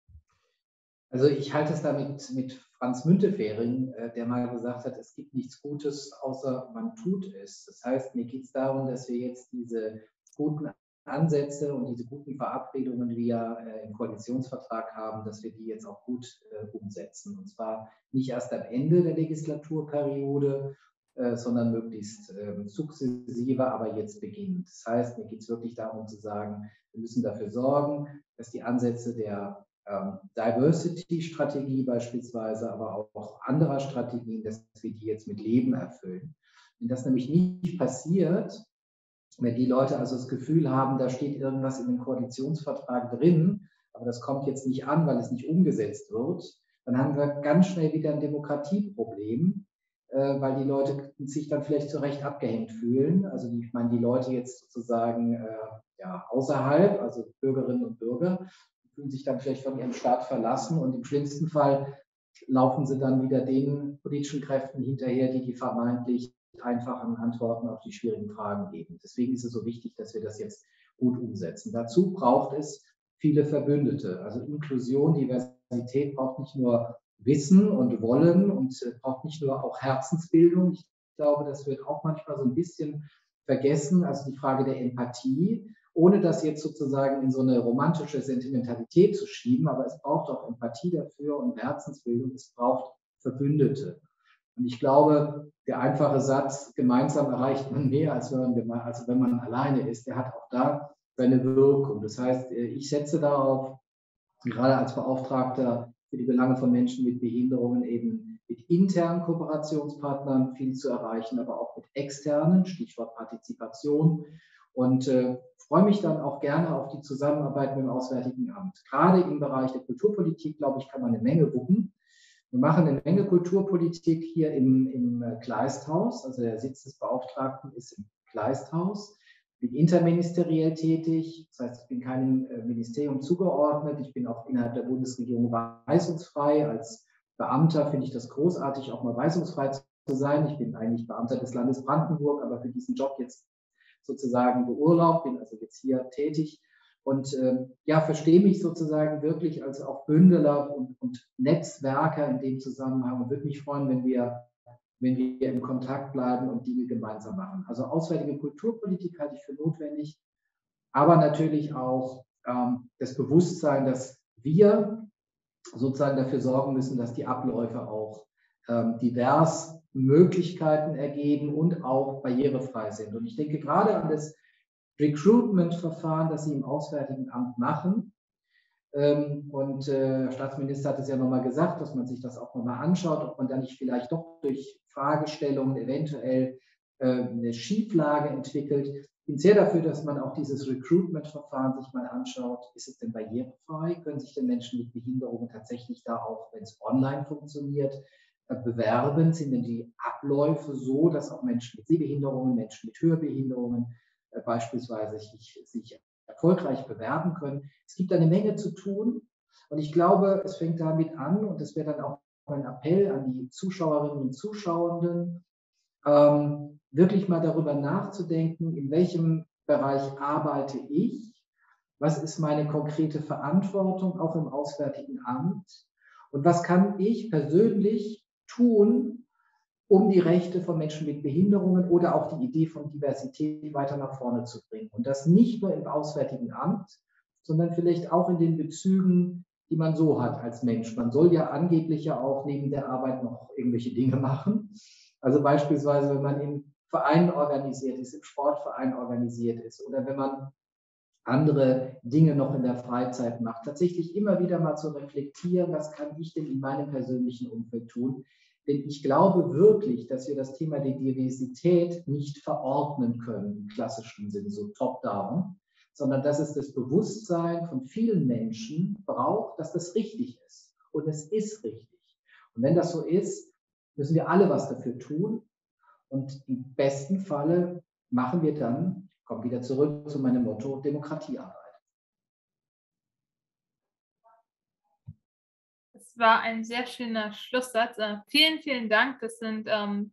Also ich halte es da mit, mit Franz Müntefering, äh, der mal gesagt hat, es gibt nichts Gutes, außer man tut es. Das heißt, mir geht es darum, dass wir jetzt diese guten Ansätze und diese guten Verabredungen, die wir ja äh, im Koalitionsvertrag haben, dass wir die jetzt auch gut äh, umsetzen. Und zwar nicht erst am Ende der Legislaturperiode, äh, sondern möglichst äh, sukzessive, aber jetzt beginnend. Das heißt, mir geht es wirklich darum zu sagen, wir müssen dafür sorgen, dass die Ansätze der ähm, Diversity-Strategie beispielsweise, aber auch anderer Strategien, dass wir die jetzt mit Leben erfüllen. Wenn das nämlich nicht passiert, wenn die Leute also das Gefühl haben, da steht irgendwas in dem Koalitionsvertrag drin, aber das kommt jetzt nicht an, weil es nicht umgesetzt wird, dann haben wir ganz schnell wieder ein Demokratieproblem, äh, weil die Leute sich dann vielleicht zu Recht abgehängt fühlen. Also die, ich meine, die Leute jetzt sozusagen äh, ja, außerhalb, also Bürgerinnen und Bürger, fühlen sich dann vielleicht von ihrem Staat verlassen und im schlimmsten Fall laufen sie dann wieder den politischen Kräften hinterher, die die vermeintlich einfachen Antworten auf die schwierigen Fragen geben. Deswegen ist es so wichtig, dass wir das jetzt gut umsetzen. Dazu braucht es viele Verbündete. Also Inklusion, Diversität braucht nicht nur Wissen und Wollen und braucht nicht nur auch Herzensbildung. Ich glaube, das wird auch manchmal so ein bisschen vergessen, also die Frage der Empathie, ohne das jetzt sozusagen in so eine romantische Sentimentalität zu schieben, aber es braucht auch Empathie dafür und Herzensbildung, es braucht Verbündete. Und ich glaube, der einfache Satz, gemeinsam erreicht man mehr, als wenn man, als wenn man alleine ist, der hat auch da seine Wirkung. Das heißt, ich setze darauf, gerade als Beauftragter für die Belange von Menschen mit Behinderungen eben mit internen Kooperationspartnern viel zu erreichen, aber auch mit externen, Stichwort Partizipation. Und äh, freue mich dann auch gerne auf die Zusammenarbeit mit dem Auswärtigen Amt. Gerade im Bereich der Kulturpolitik, glaube ich, kann man eine Menge wuppen. Wir machen eine Menge Kulturpolitik hier im, im Kleisthaus. Also der Sitz des Beauftragten ist im Kleisthaus. Ich bin interministeriell tätig. Das heißt, ich bin keinem Ministerium zugeordnet. Ich bin auch innerhalb der Bundesregierung weisungsfrei. Als Beamter finde ich das großartig, auch mal weisungsfrei zu sein. Ich bin eigentlich Beamter des Landes Brandenburg, aber für diesen Job jetzt sozusagen beurlaubt, bin also jetzt hier tätig. Und äh, ja, verstehe mich sozusagen wirklich als auch Bündeler und, und Netzwerker in dem Zusammenhang und würde mich freuen, wenn wir, wenn wir in Kontakt bleiben und Dinge gemeinsam machen. Also auswärtige Kulturpolitik halte ich für notwendig, aber natürlich auch ähm, das Bewusstsein, dass wir sozusagen dafür sorgen müssen, dass die Abläufe auch ähm, divers Möglichkeiten ergeben und auch barrierefrei sind. Und ich denke gerade an das Recruitment-Verfahren, das Sie im Auswärtigen Amt machen. Und der Staatsminister hat es ja nochmal gesagt, dass man sich das auch nochmal anschaut, ob man da nicht vielleicht doch durch Fragestellungen eventuell eine Schieflage entwickelt. Ich bin sehr dafür, dass man auch dieses Recruitment-Verfahren sich mal anschaut. Ist es denn barrierefrei? Können sich denn Menschen mit Behinderungen tatsächlich da auch, wenn es online funktioniert, bewerben? Sind denn die Abläufe so, dass auch Menschen mit Sehbehinderungen, Menschen mit Hörbehinderungen beispielsweise sich, sich erfolgreich bewerben können. Es gibt eine Menge zu tun und ich glaube, es fängt damit an und das wäre dann auch mein Appell an die Zuschauerinnen und Zuschauenden, ähm, wirklich mal darüber nachzudenken, in welchem Bereich arbeite ich, was ist meine konkrete Verantwortung auch im Auswärtigen Amt und was kann ich persönlich tun, um die Rechte von Menschen mit Behinderungen oder auch die Idee von Diversität weiter nach vorne zu bringen. Und das nicht nur im Auswärtigen Amt, sondern vielleicht auch in den Bezügen, die man so hat als Mensch. Man soll ja angeblich ja auch neben der Arbeit noch irgendwelche Dinge machen. Also beispielsweise, wenn man im Verein organisiert ist, im Sportverein organisiert ist oder wenn man andere Dinge noch in der Freizeit macht, tatsächlich immer wieder mal zu reflektieren, was kann ich denn in meinem persönlichen Umfeld tun? Denn ich glaube wirklich, dass wir das Thema der Diversität nicht verordnen können im klassischen Sinne, so top-down, sondern dass es das Bewusstsein von vielen Menschen braucht, dass das richtig ist. Und es ist richtig. Und wenn das so ist, müssen wir alle was dafür tun. Und im besten Falle machen wir dann, ich komme wieder zurück zu meinem Motto, Demokratiearbeit. Das war ein sehr schöner Schlusssatz. Äh, vielen, vielen Dank. Das sind ähm,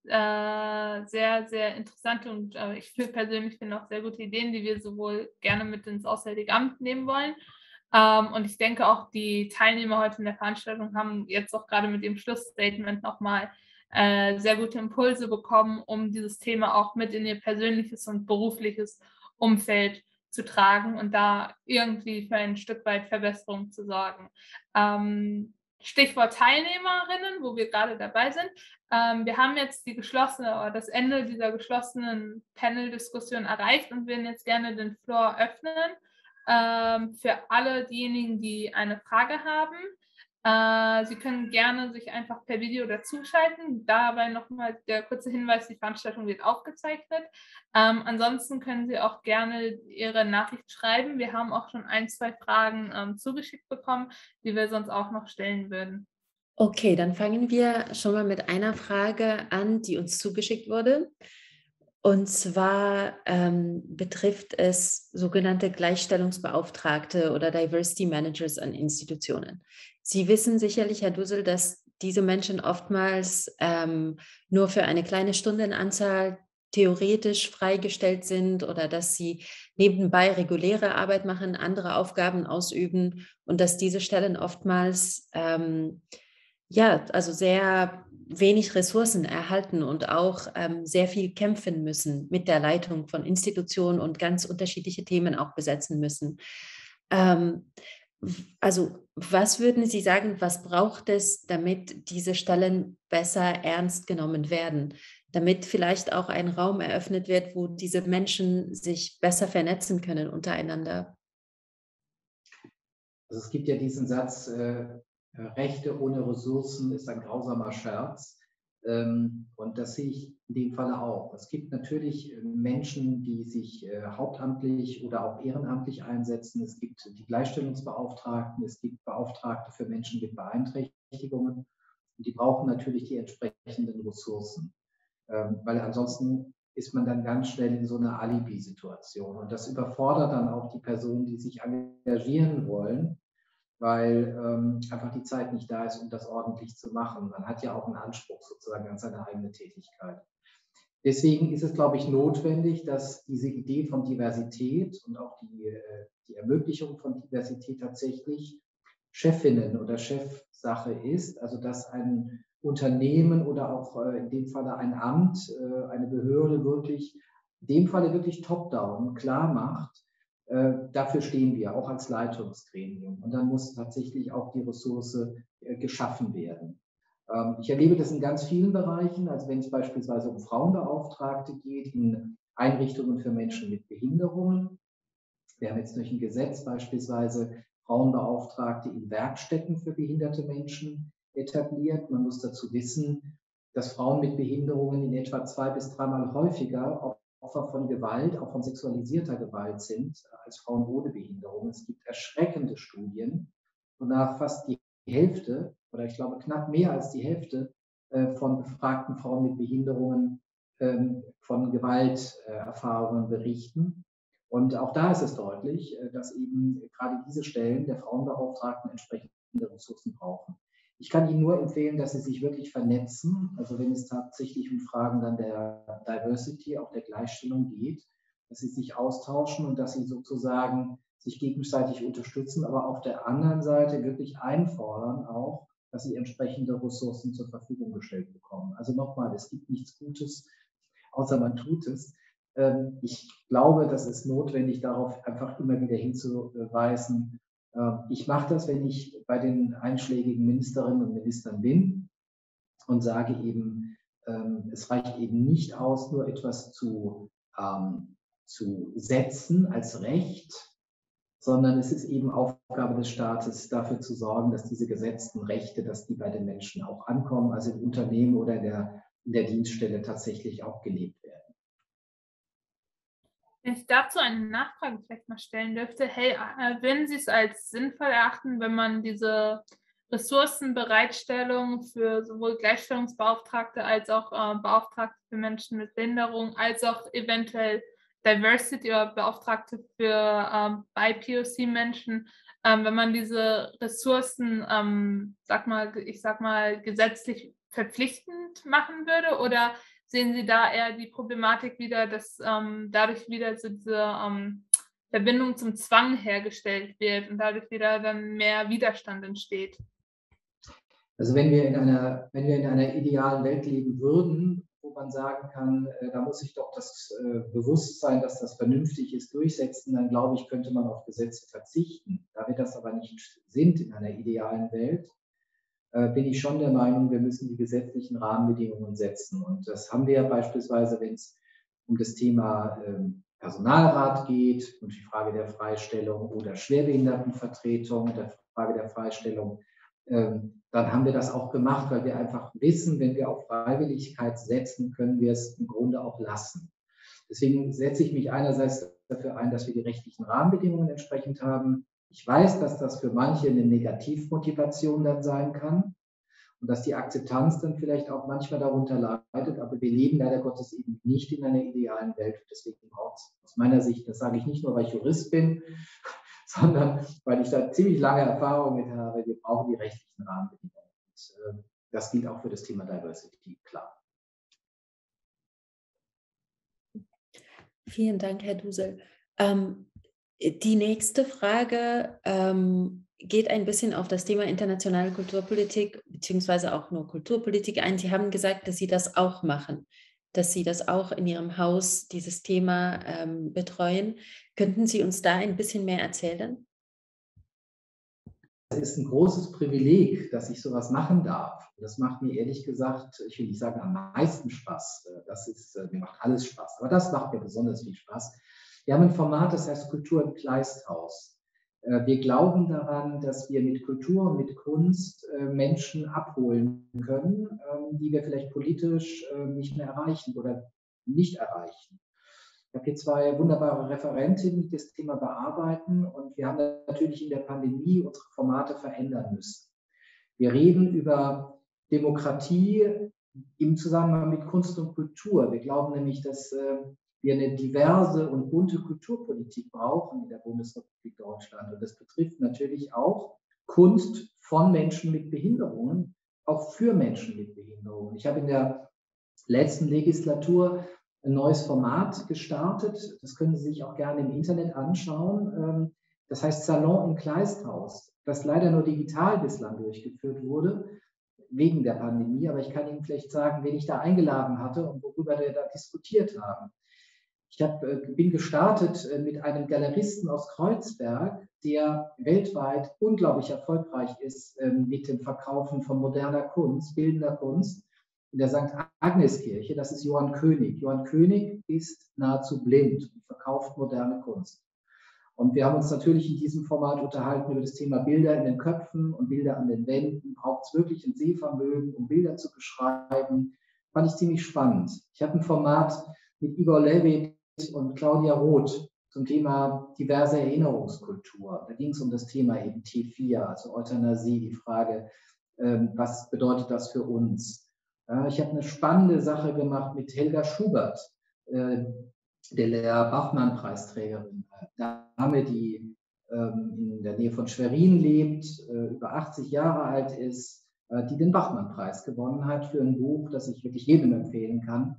äh, sehr, sehr interessante und äh, ich persönlich finde auch sehr gute Ideen, die wir sowohl gerne mit ins Auswärtige Amt nehmen wollen. Ähm, und ich denke auch, die Teilnehmer heute in der Veranstaltung haben jetzt auch gerade mit dem Schlussstatement nochmal äh, sehr gute Impulse bekommen, um dieses Thema auch mit in ihr persönliches und berufliches Umfeld zu tragen und da irgendwie für ein Stück weit Verbesserung zu sorgen. Ähm, Stichwort Teilnehmerinnen, wo wir gerade dabei sind. Ähm, wir haben jetzt die geschlossene oder das Ende dieser geschlossenen Panel-Diskussion erreicht und würden jetzt gerne den Floor öffnen ähm, für alle diejenigen, die eine Frage haben. Äh, Sie können gerne sich einfach per Video dazuschalten. Dabei nochmal der kurze Hinweis, die Veranstaltung wird aufgezeichnet. Ähm, ansonsten können Sie auch gerne Ihre Nachricht schreiben. Wir haben auch schon ein, zwei Fragen ähm, zugeschickt bekommen, die wir sonst auch noch stellen würden. Okay, dann fangen wir schon mal mit einer Frage an, die uns zugeschickt wurde. Und zwar ähm, betrifft es sogenannte Gleichstellungsbeauftragte oder Diversity Managers an Institutionen. Sie wissen sicherlich, Herr Dussel, dass diese Menschen oftmals ähm, nur für eine kleine Stundenanzahl theoretisch freigestellt sind oder dass sie nebenbei reguläre Arbeit machen, andere Aufgaben ausüben und dass diese Stellen oftmals ähm, ja, also sehr wenig Ressourcen erhalten und auch ähm, sehr viel kämpfen müssen mit der Leitung von Institutionen und ganz unterschiedliche Themen auch besetzen müssen. Ähm, also was würden Sie sagen, was braucht es, damit diese Stellen besser ernst genommen werden, damit vielleicht auch ein Raum eröffnet wird, wo diese Menschen sich besser vernetzen können untereinander? Also es gibt ja diesen Satz, äh, Rechte ohne Ressourcen ist ein grausamer Scherz. Und das sehe ich in dem Falle auch. Es gibt natürlich Menschen, die sich hauptamtlich oder auch ehrenamtlich einsetzen. Es gibt die Gleichstellungsbeauftragten, es gibt Beauftragte für Menschen mit Beeinträchtigungen. Und die brauchen natürlich die entsprechenden Ressourcen, weil ansonsten ist man dann ganz schnell in so einer Alibi-Situation. Und das überfordert dann auch die Personen, die sich engagieren wollen, weil ähm, einfach die Zeit nicht da ist, um das ordentlich zu machen. Man hat ja auch einen Anspruch sozusagen an seine eigene Tätigkeit. Deswegen ist es, glaube ich, notwendig, dass diese Idee von Diversität und auch die, äh, die Ermöglichung von Diversität tatsächlich Chefinnen oder Chefsache ist, also dass ein Unternehmen oder auch äh, in dem Falle ein Amt, äh, eine Behörde wirklich, in dem Falle wirklich top-down klar macht, Äh, dafür stehen wir, auch als Leitungsgremium. Und dann muss tatsächlich auch die Ressource äh, geschaffen werden. Ähm, ich erlebe das in ganz vielen Bereichen, also wenn es beispielsweise um Frauenbeauftragte geht, in Einrichtungen für Menschen mit Behinderungen. Wir haben jetzt durch ein Gesetz beispielsweise Frauenbeauftragte in Werkstätten für behinderte Menschen etabliert. Man muss dazu wissen, dass Frauen mit Behinderungen in etwa zwei bis dreimal häufiger Opfer von Gewalt, auch von sexualisierter Gewalt sind, als Frauen ohne Behinderung. Es gibt erschreckende Studien, wonach fast die Hälfte, oder ich glaube knapp mehr als die Hälfte von befragten Frauen mit Behinderungen von Gewalterfahrungen berichten. Und auch da ist es deutlich, dass eben gerade diese Stellen der Frauenbeauftragten entsprechende Ressourcen brauchen. Ich kann Ihnen nur empfehlen, dass Sie sich wirklich vernetzen, also wenn es tatsächlich um Fragen dann der Diversity, auch der Gleichstellung geht, dass Sie sich austauschen und dass Sie sozusagen sich gegenseitig unterstützen, aber auf der anderen Seite wirklich einfordern auch, dass Sie entsprechende Ressourcen zur Verfügung gestellt bekommen. Also nochmal, es gibt nichts Gutes, außer man tut es. Ich glaube, das ist notwendig, darauf einfach immer wieder hinzuweisen. Ich mache das, wenn ich bei den einschlägigen Ministerinnen und Ministern bin und sage eben, es reicht eben nicht aus, nur etwas zu, ähm, zu setzen als Recht, sondern es ist eben Aufgabe des Staates, dafür zu sorgen, dass diese gesetzten Rechte, dass die bei den Menschen auch ankommen, also im Unternehmen oder der, in der Dienststelle tatsächlich auch gelebt werden. Wenn ich dazu eine Nachfrage vielleicht mal stellen dürfte, hey, würden Sie es als sinnvoll erachten, wenn man diese Ressourcenbereitstellung für sowohl Gleichstellungsbeauftragte als auch äh, Beauftragte für Menschen mit Behinderung, als auch eventuell Diversity oder Beauftragte für ähm, B I P O C-Menschen, ähm, wenn man diese Ressourcen, ähm, sag mal, ich sag mal, gesetzlich verpflichtend machen würde? Oder sehen Sie da eher die Problematik wieder, dass ähm, dadurch wieder so diese ähm, Verbindung zum Zwang hergestellt wird und dadurch wieder dann mehr Widerstand entsteht? Also wenn wir in einer, wenn wir in einer idealen Welt leben würden, wo man sagen kann, äh, da muss sich doch das äh, Bewusstsein, dass das vernünftig ist, durchsetzen, dann glaube ich, könnte man auf Gesetze verzichten. Da wir das aber nicht sind in einer idealen Welt, bin ich schon der Meinung, wir müssen die gesetzlichen Rahmenbedingungen setzen. Und das haben wir ja beispielsweise, wenn es um das Thema Personalrat geht und die Frage der Freistellung oder Schwerbehindertenvertretung, der Frage der Freistellung, dann haben wir das auch gemacht, weil wir einfach wissen, wenn wir auf Freiwilligkeit setzen, können wir es im Grunde auch lassen. Deswegen setze ich mich einerseits dafür ein, dass wir die rechtlichen Rahmenbedingungen entsprechend haben. Ich weiß, dass das für manche eine Negativmotivation dann sein kann und dass die Akzeptanz dann vielleicht auch manchmal darunter leidet, aber wir leben leider Gottes eben nicht in einer idealen Welt. Deswegen braucht es aus meiner Sicht, das sage ich nicht nur, weil ich Jurist bin, sondern weil ich da ziemlich lange Erfahrung mit habe, wir brauchen die rechtlichen Rahmenbedingungen. Und, äh, das gilt auch für das Thema Diversity, klar. Vielen Dank, Herr Dusel. Ähm, die nächste Frage ähm, geht ein bisschen auf das Thema internationale Kulturpolitik beziehungsweise auch nur Kulturpolitik ein. Sie haben gesagt, dass Sie das auch machen, dass Sie das auch in Ihrem Haus, dieses Thema ähm, betreuen. Könnten Sie uns da ein bisschen mehr erzählen? Es ist ein großes Privileg, dass ich sowas machen darf. Das macht mir ehrlich gesagt, ich will nicht sagen am meisten Spaß. Das ist, mir macht alles Spaß, aber das macht mir besonders viel Spaß. Wir haben ein Format, das heißt Kultur im Kleisthaus. Wir glauben daran, dass wir mit Kultur und mit Kunst Menschen abholen können, die wir vielleicht politisch nicht mehr erreichen oder nicht erreichen. Ich habe hier zwei wunderbare Referentinnen, die das Thema bearbeiten, und wir haben natürlich in der Pandemie unsere Formate verändern müssen. Wir reden über Demokratie im Zusammenhang mit Kunst und Kultur. Wir glauben nämlich, dass wir eine diverse und bunte Kulturpolitik brauchen in der Bundesrepublik Deutschland. Und das betrifft natürlich auch Kunst von Menschen mit Behinderungen, auch für Menschen mit Behinderungen. Ich habe in der letzten Legislatur ein neues Format gestartet. Das können Sie sich auch gerne im Internet anschauen. Das heißt Salon im Kleisthaus, das leider nur digital bislang durchgeführt wurde, wegen der Pandemie. Aber ich kann Ihnen vielleicht sagen, wen ich da eingeladen hatte und worüber wir da diskutiert haben. Ich hab, bin gestartet mit einem Galeristen aus Kreuzberg, der weltweit unglaublich erfolgreich ist mit dem Verkaufen von moderner Kunst, bildender Kunst, in der Sankt Agnes-Kirche. Das ist Johann König. Johann König ist nahezu blind und verkauft moderne Kunst. Und wir haben uns natürlich in diesem Format unterhalten über das Thema Bilder in den Köpfen und Bilder an den Wänden. Braucht es wirklich ein Sehvermögen, um Bilder zu beschreiben? Fand ich ziemlich spannend. Ich habe ein Format mit Igor Levit und Claudia Roth zum Thema diverse Erinnerungskultur. Da ging es um das Thema eben T vier, also Euthanasie, die Frage, ähm, was bedeutet das für uns? Äh, ich habe eine spannende Sache gemacht mit Helga Schubert, äh, der Lea-Bachmann-Preisträgerin, eine Dame, die ähm, in der Nähe von Schwerin lebt, äh, über achtzig Jahre alt ist, äh, die den Bachmann-Preis gewonnen hat für ein Buch, das ich wirklich jedem empfehlen kann.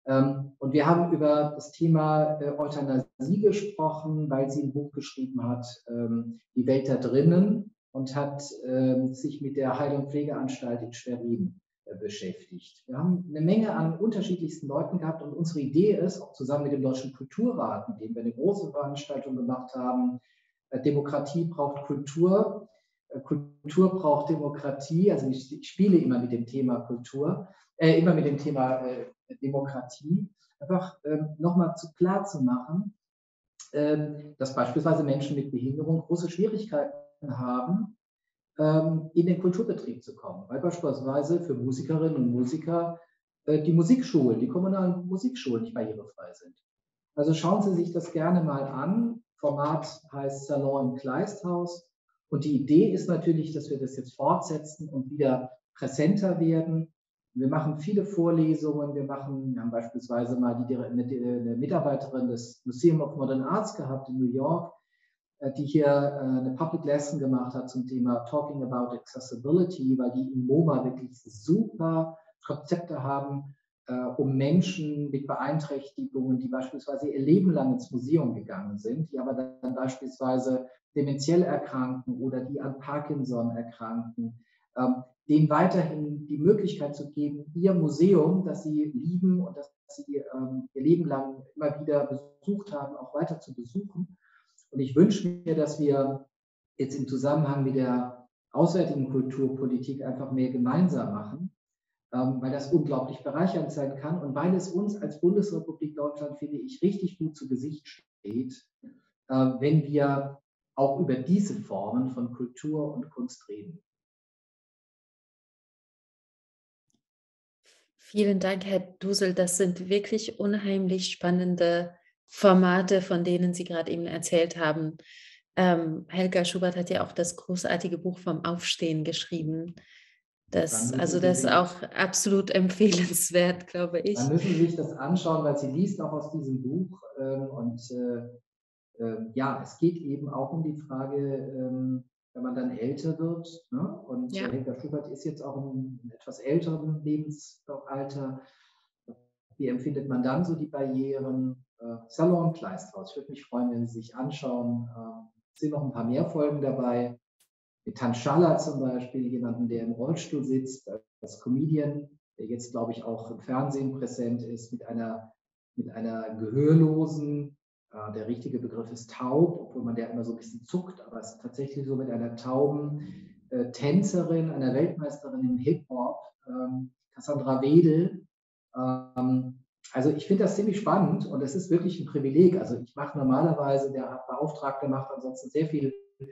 Und wir haben über das Thema Euthanasie gesprochen, weil sie ein Buch geschrieben hat, Die Welt da drinnen, und hat sich mit der Heil- und Pflegeanstalt in Schwerin beschäftigt. Wir haben eine Menge an unterschiedlichsten Leuten gehabt, und unsere Idee ist, auch zusammen mit dem Deutschen Kulturrat, mit dem wir eine große Veranstaltung gemacht haben, Demokratie braucht Kultur, Kultur braucht Demokratie, also ich spiele immer mit dem Thema Kultur, äh, immer mit dem Thema äh, Demokratie, einfach ähm, nochmal zu klar zu machen, ähm, dass beispielsweise Menschen mit Behinderung große Schwierigkeiten haben, ähm, in den Kulturbetrieb zu kommen, weil beispielsweise für Musikerinnen und Musiker äh, die Musikschulen, die kommunalen Musikschulen nicht barrierefrei sind. Also schauen Sie sich das gerne mal an. Format heißt Salon im Kleisthaus. Und die Idee ist natürlich, dass wir das jetzt fortsetzen und wieder präsenter werden. Wir machen viele Vorlesungen. Wir machen, wir haben beispielsweise mal die, eine, eine Mitarbeiterin des Museum of Modern Arts gehabt in New York, die hier eine Public Lesson gemacht hat zum Thema Talking about Accessibility, weil die im MoMA wirklich super Konzepte haben, um Menschen mit Beeinträchtigungen, die beispielsweise ihr Leben lang ins Museum gegangen sind, die aber dann beispielsweise dementiell erkranken oder die an Parkinson erkranken, denen weiterhin die Möglichkeit zu geben, ihr Museum, das sie lieben und das sie ihr Leben lang immer wieder besucht haben, auch weiter zu besuchen. Und ich wünsche mir, dass wir jetzt im Zusammenhang mit der auswärtigen Kulturpolitik einfach mehr gemeinsam machen, weil das unglaublich bereichernd sein kann und weil es uns als Bundesrepublik Deutschland, finde ich, richtig gut zu Gesicht steht, wenn wir auch über diese Formen von Kultur und Kunst reden. Vielen Dank, Herr Dusel. Das sind wirklich unheimlich spannende Formate, von denen Sie gerade eben erzählt haben. Ähm, Helga Schubert hat ja auch das großartige Buch vom Aufstehen geschrieben. Das, also das ist auch absolut empfehlenswert, glaube ich. Dann müssen Sie sich das anschauen, weil sie liest auch aus diesem Buch. Ähm, und äh, äh, ja, es geht eben auch um die Frage, ähm, wenn man dann älter wird. Ne? Und ja. Helga Schubert ist jetzt auch im etwas älteren Lebensalter. Wie empfindet man dann so die Barrieren? Äh, Salon Kleisthaus. Ich würde mich freuen, wenn Sie sich anschauen. Äh, es sind noch ein paar mehr Folgen dabei. Mit Tan Schaller zum Beispiel, jemanden, der im Rollstuhl sitzt, als Comedian, der jetzt, glaube ich, auch im Fernsehen präsent ist, mit einer, mit einer Gehörlosen, äh, der richtige Begriff ist taub, obwohl man der immer so ein bisschen zuckt, aber es ist tatsächlich so, mit einer tauben äh, Tänzerin, einer Weltmeisterin im Hip-Hop, ähm, Cassandra Wedel. Ähm, also ich finde das ziemlich spannend und es ist wirklich ein Privileg. Also ich mache normalerweise, der Beauftragte macht ansonsten sehr viel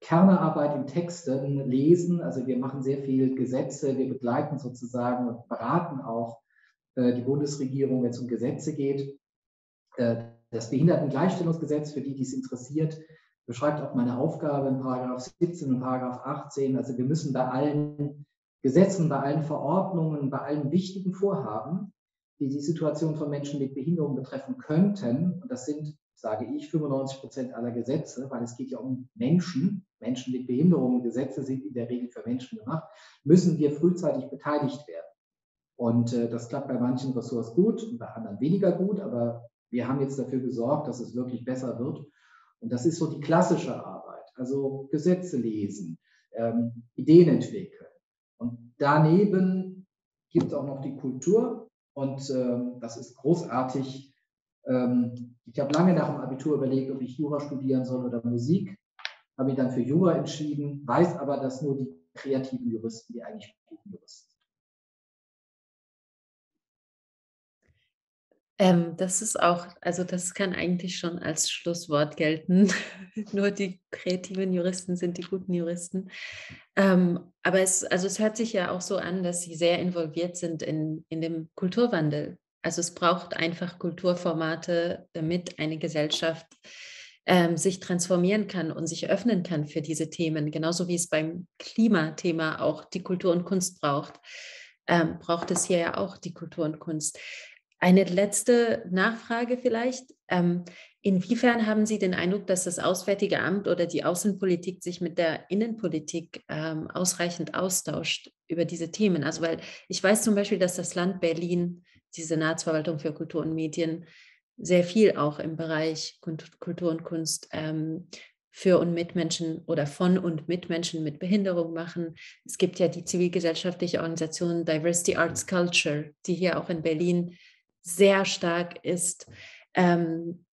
Kernarbeit in Texten lesen. Also wir machen sehr viel Gesetze, wir begleiten sozusagen und beraten auch äh, die Bundesregierung, wenn es um Gesetze geht. Äh, das Behindertengleichstellungsgesetz, für die, die es interessiert, beschreibt auch meine Aufgabe in Paragraph siebzehn und Paragraph achtzehn. Also wir müssen bei allen Gesetzen, bei allen Verordnungen, bei allen wichtigen Vorhaben, die die Situation von Menschen mit Behinderung betreffen könnten, und das sind, sage ich, fünfundneunzig Prozent aller Gesetze, weil es geht ja um Menschen, Menschen mit Behinderung, Gesetze sind in der Regel für Menschen gemacht, müssen wir frühzeitig beteiligt werden. Und äh, das klappt bei manchen Ressorts gut und bei anderen weniger gut, aber wir haben jetzt dafür gesorgt, dass es wirklich besser wird. Und das ist so die klassische Arbeit, also Gesetze lesen, ähm, Ideen entwickeln. Und daneben gibt es auch noch die Kultur und ähm, das ist großartig. Ähm, ich habe lange nach dem Abitur überlegt, ob ich Jura studieren soll oder Musik, habe mich dann für Jura entschieden, weiß aber, dass nur die kreativen Juristen, die eigentlich guten Juristen sind. Ähm, das ist auch, also das kann eigentlich schon als Schlusswort gelten. Nur die kreativen Juristen sind die guten Juristen. Ähm, aber es, also es hört sich ja auch so an, dass Sie sehr involviert sind in, in dem Kulturwandel. Also es braucht einfach Kulturformate, damit eine Gesellschaft ähm, sich transformieren kann und sich öffnen kann für diese Themen. Genauso wie es beim Klimathema auch die Kultur und Kunst braucht, ähm, braucht es hier ja auch die Kultur und Kunst. Eine letzte Nachfrage vielleicht. Ähm, inwiefern haben Sie den Eindruck, dass das Auswärtige Amt oder die Außenpolitik sich mit der Innenpolitik ähm, ausreichend austauscht über diese Themen? Also weil ich weiß zum Beispiel, dass das Land Berlin, die Senatsverwaltung für Kultur und Medien, sehr viel auch im Bereich Kultur und Kunst ähm, für und mit Menschen oder von und mit Menschen mit Behinderung machen. Es gibt ja die zivilgesellschaftliche Organisation Diversity Arts Culture, die hier auch in Berlin sehr stark ist. Ähm,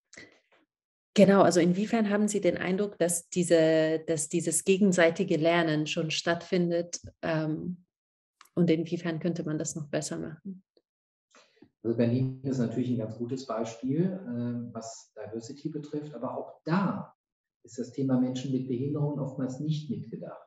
genau, also inwiefern haben Sie den Eindruck, dass, diese, dass dieses gegenseitige Lernen schon stattfindet ähm, und inwiefern könnte man das noch besser machen? Also Berlin ist natürlich ein ganz gutes Beispiel, äh, was Diversity betrifft, aber auch da ist das Thema Menschen mit Behinderungen oftmals nicht mitgedacht.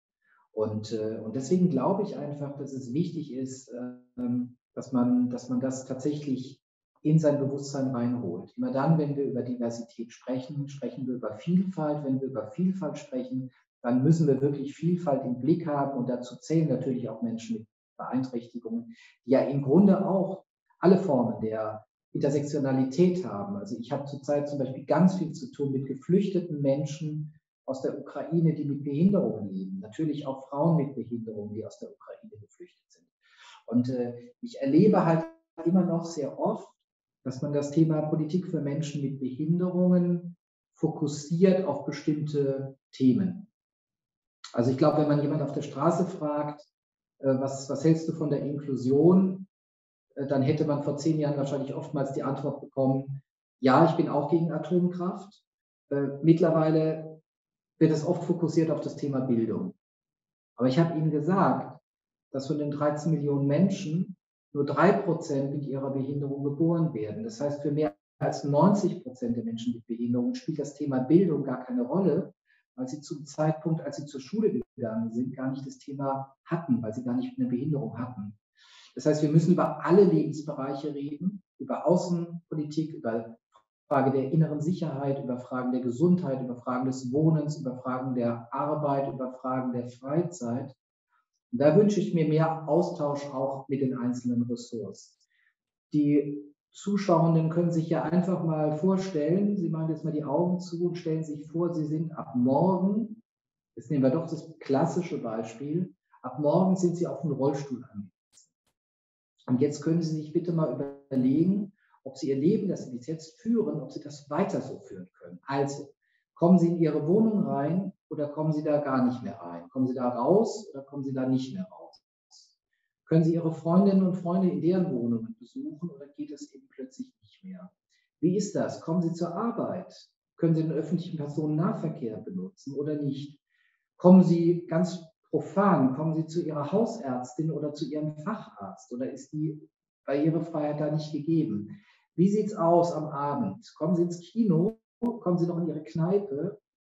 Und, äh, und deswegen glaube ich einfach, dass es wichtig ist, äh, dass, man, dass man das tatsächlich in sein Bewusstsein reinholt. Immer dann, wenn wir über Diversität sprechen, sprechen wir über Vielfalt. Wenn wir über Vielfalt sprechen, dann müssen wir wirklich Vielfalt im Blick haben. Und dazu zählen natürlich auch Menschen mit Beeinträchtigungen, die ja im Grunde auch alle Formen der Intersektionalität haben. Also ich habe zurzeit zum Beispiel ganz viel zu tun mit geflüchteten Menschen aus der Ukraine, die mit Behinderungen leben. Natürlich auch Frauen mit Behinderungen, die aus der Ukraine geflüchtet sind. Und äh, ich erlebe halt immer noch sehr oft, dass man das Thema Politik für Menschen mit Behinderungen fokussiert auf bestimmte Themen. Also ich glaube, wenn man jemand auf der Straße fragt, äh, was, was hältst du von der Inklusion, äh, dann hätte man vor zehn Jahren wahrscheinlich oftmals die Antwort bekommen, ja, ich bin auch gegen Atomkraft. Äh, mittlerweile wird es oft fokussiert auf das Thema Bildung. Aber ich habe Ihnen gesagt, dass von den dreizehn Millionen Menschen nur drei Prozent mit ihrer Behinderung geboren werden. Das heißt, für mehr als neunzig Prozent der Menschen mit Behinderung spielt das Thema Bildung gar keine Rolle, weil sie zum Zeitpunkt, als sie zur Schule gegangen sind, gar nicht das Thema hatten, weil sie gar nicht eine Behinderung hatten. Das heißt, wir müssen über alle Lebensbereiche reden, über Außenpolitik, über Frage der inneren Sicherheit, über Fragen der Gesundheit, über Fragen des Wohnens, über Fragen der Arbeit, über Fragen der Freizeit. Und da wünsche ich mir mehr Austausch auch mit den einzelnen Ressorts. Die Zuschauenden können sich ja einfach mal vorstellen, Sie machen jetzt mal die Augen zu und stellen sich vor, Sie sind ab morgen, jetzt nehmen wir doch das klassische Beispiel, ab morgen sind Sie auf einen Rollstuhl angewiesen. Und jetzt können Sie sich bitte mal überlegen, ob Sie Ihr Leben, das Sie bis jetzt führen, ob Sie das weiter so führen können. Also, kommen Sie in Ihre Wohnung rein oder kommen Sie da gar nicht mehr rein? Kommen Sie da raus oder kommen Sie da nicht mehr raus? Können Sie Ihre Freundinnen und Freunde in deren Wohnungen besuchen oder geht es eben plötzlich nicht mehr? Wie ist das? Kommen Sie zur Arbeit? Können Sie den öffentlichen Personennahverkehr benutzen oder nicht? Kommen Sie ganz profan, kommen Sie zu Ihrer Hausärztin oder zu Ihrem Facharzt oder ist die Barrierefreiheit da nicht gegeben? Wie sieht es aus am Abend? Kommen Sie ins Kino? Kommen Sie noch in Ihre Kneipe?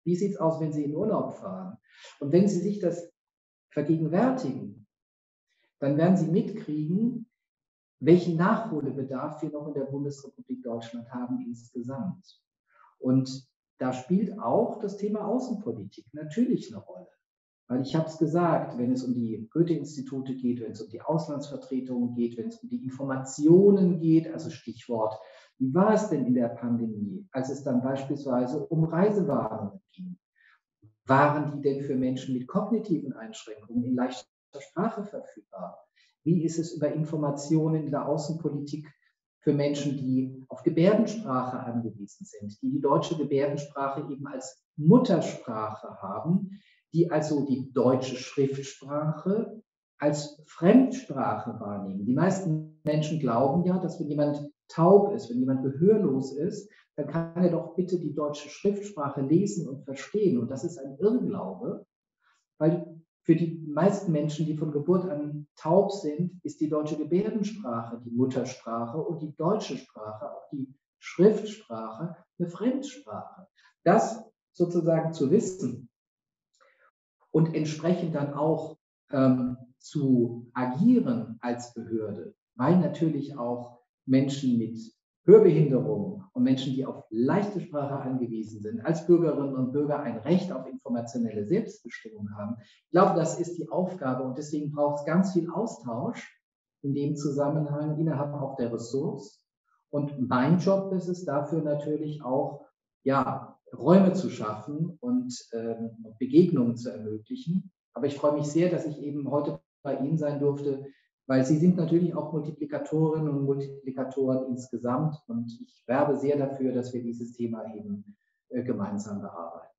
Wie sieht es aus, wenn Sie in Urlaub fahren? Und wenn Sie sich das vergegenwärtigen, dann werden Sie mitkriegen, welchen Nachholbedarf wir noch in der Bundesrepublik Deutschland haben insgesamt. Und da spielt auch das Thema Außenpolitik natürlich eine Rolle. Weil ich habe es gesagt, wenn es um die Goethe-Institute geht, wenn es um die Auslandsvertretungen geht, wenn es um die Informationen geht, also Stichwort, wie war es denn in der Pandemie, als es dann beispielsweise um Reisewarnungen ging? Waren die denn für Menschen mit kognitiven Einschränkungen in leichter Sprache verfügbar? Wie ist es über Informationen in der Außenpolitik für Menschen, die auf Gebärdensprache angewiesen sind, die die deutsche Gebärdensprache eben als Muttersprache haben, die also die deutsche Schriftsprache als Fremdsprache wahrnehmen? Die meisten Menschen glauben ja, dass wenn jemand taub ist, wenn jemand gehörlos ist, dann kann er doch bitte die deutsche Schriftsprache lesen und verstehen. Und das ist ein Irrglaube, weil für die meisten Menschen, die von Geburt an taub sind, ist die deutsche Gebärdensprache die Muttersprache und die deutsche Sprache, auch die Schriftsprache, eine Fremdsprache. Das sozusagen zu wissen und entsprechend dann auch ähm, zu agieren als Behörde, weil natürlich auch Menschen mit Hörbehinderung und Menschen, die auf leichte Sprache angewiesen sind, als Bürgerinnen und Bürger ein Recht auf informationelle Selbstbestimmung haben. Ich glaube, das ist die Aufgabe und deswegen braucht es ganz viel Austausch in dem Zusammenhang innerhalb auch der Ressorts. Und mein Job ist es dafür natürlich auch, ja, Räume zu schaffen und ähm, Begegnungen zu ermöglichen. Aber ich freue mich sehr, dass ich eben heute bei Ihnen sein durfte, weil Sie sind natürlich auch Multiplikatorinnen und Multiplikatoren insgesamt und ich werbe sehr dafür, dass wir dieses Thema eben äh, gemeinsam bearbeiten.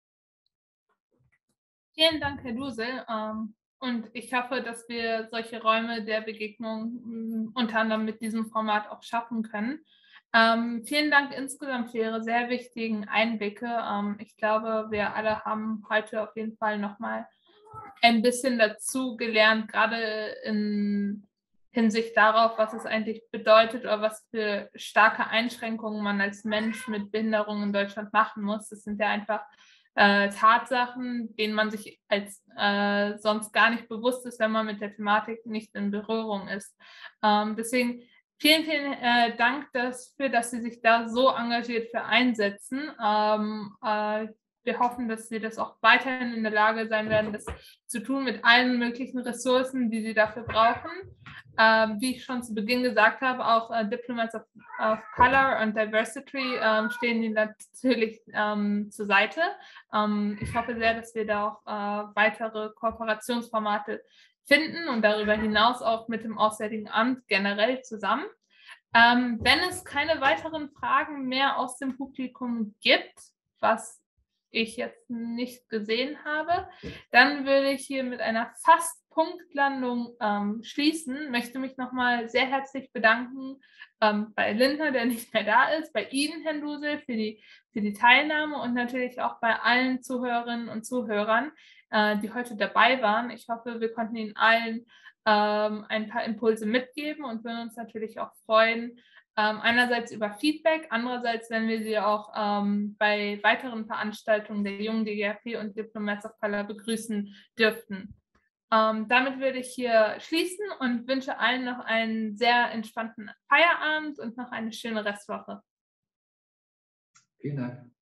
Vielen Dank, Herr Dusel. Ähm, und ich hoffe, dass wir solche Räume der Begegnung mh, unter anderem mit diesem Format auch schaffen können. Ähm, vielen Dank insgesamt für Ihre sehr wichtigen Einblicke. Ähm, ich glaube, wir alle haben heute auf jeden Fall nochmal ein bisschen dazu gelernt, gerade in Hinsicht darauf, was es eigentlich bedeutet oder was für starke Einschränkungen man als Mensch mit Behinderung in Deutschland machen muss. Das sind ja einfach äh, Tatsachen, denen man sich als äh, sonst gar nicht bewusst ist, wenn man mit der Thematik nicht in Berührung ist. Ähm, deswegen vielen, vielen äh, Dank dafür, dass Sie sich da so engagiert für einsetzen. Ähm, äh, Wir hoffen, dass Sie das auch weiterhin in der Lage sein werden, das zu tun mit allen möglichen Ressourcen, die Sie dafür brauchen. Ähm, wie ich schon zu Beginn gesagt habe, auch äh, Diplomats of, of Color und Diversity ähm, stehen Ihnen natürlich ähm, zur Seite. Ähm, ich hoffe sehr, dass wir da auch äh, weitere Kooperationsformate finden und darüber hinaus auch mit dem Auswärtigen Amt generell zusammen. Ähm, wenn es keine weiteren Fragen mehr aus dem Publikum gibt, was ich jetzt nicht gesehen habe, dann würde ich hier mit einer fast Punktlandung ähm, schließen. Möchte mich nochmal sehr herzlich bedanken ähm, bei Lindner, der nicht mehr da ist, bei Ihnen, Herrn Dusel, für die, für die Teilnahme und natürlich auch bei allen Zuhörerinnen und Zuhörern, äh, die heute dabei waren. Ich hoffe, wir konnten Ihnen allen ähm, ein paar Impulse mitgeben und würden uns natürlich auch freuen, Ähm, einerseits über Feedback, andererseits, wenn wir Sie auch ähm, bei weiteren Veranstaltungen der Jungen D G A P und Diplomats of Color begrüßen dürften. Ähm, damit würde ich hier schließen und wünsche allen noch einen sehr entspannten Feierabend und noch eine schöne Restwoche. Vielen Dank.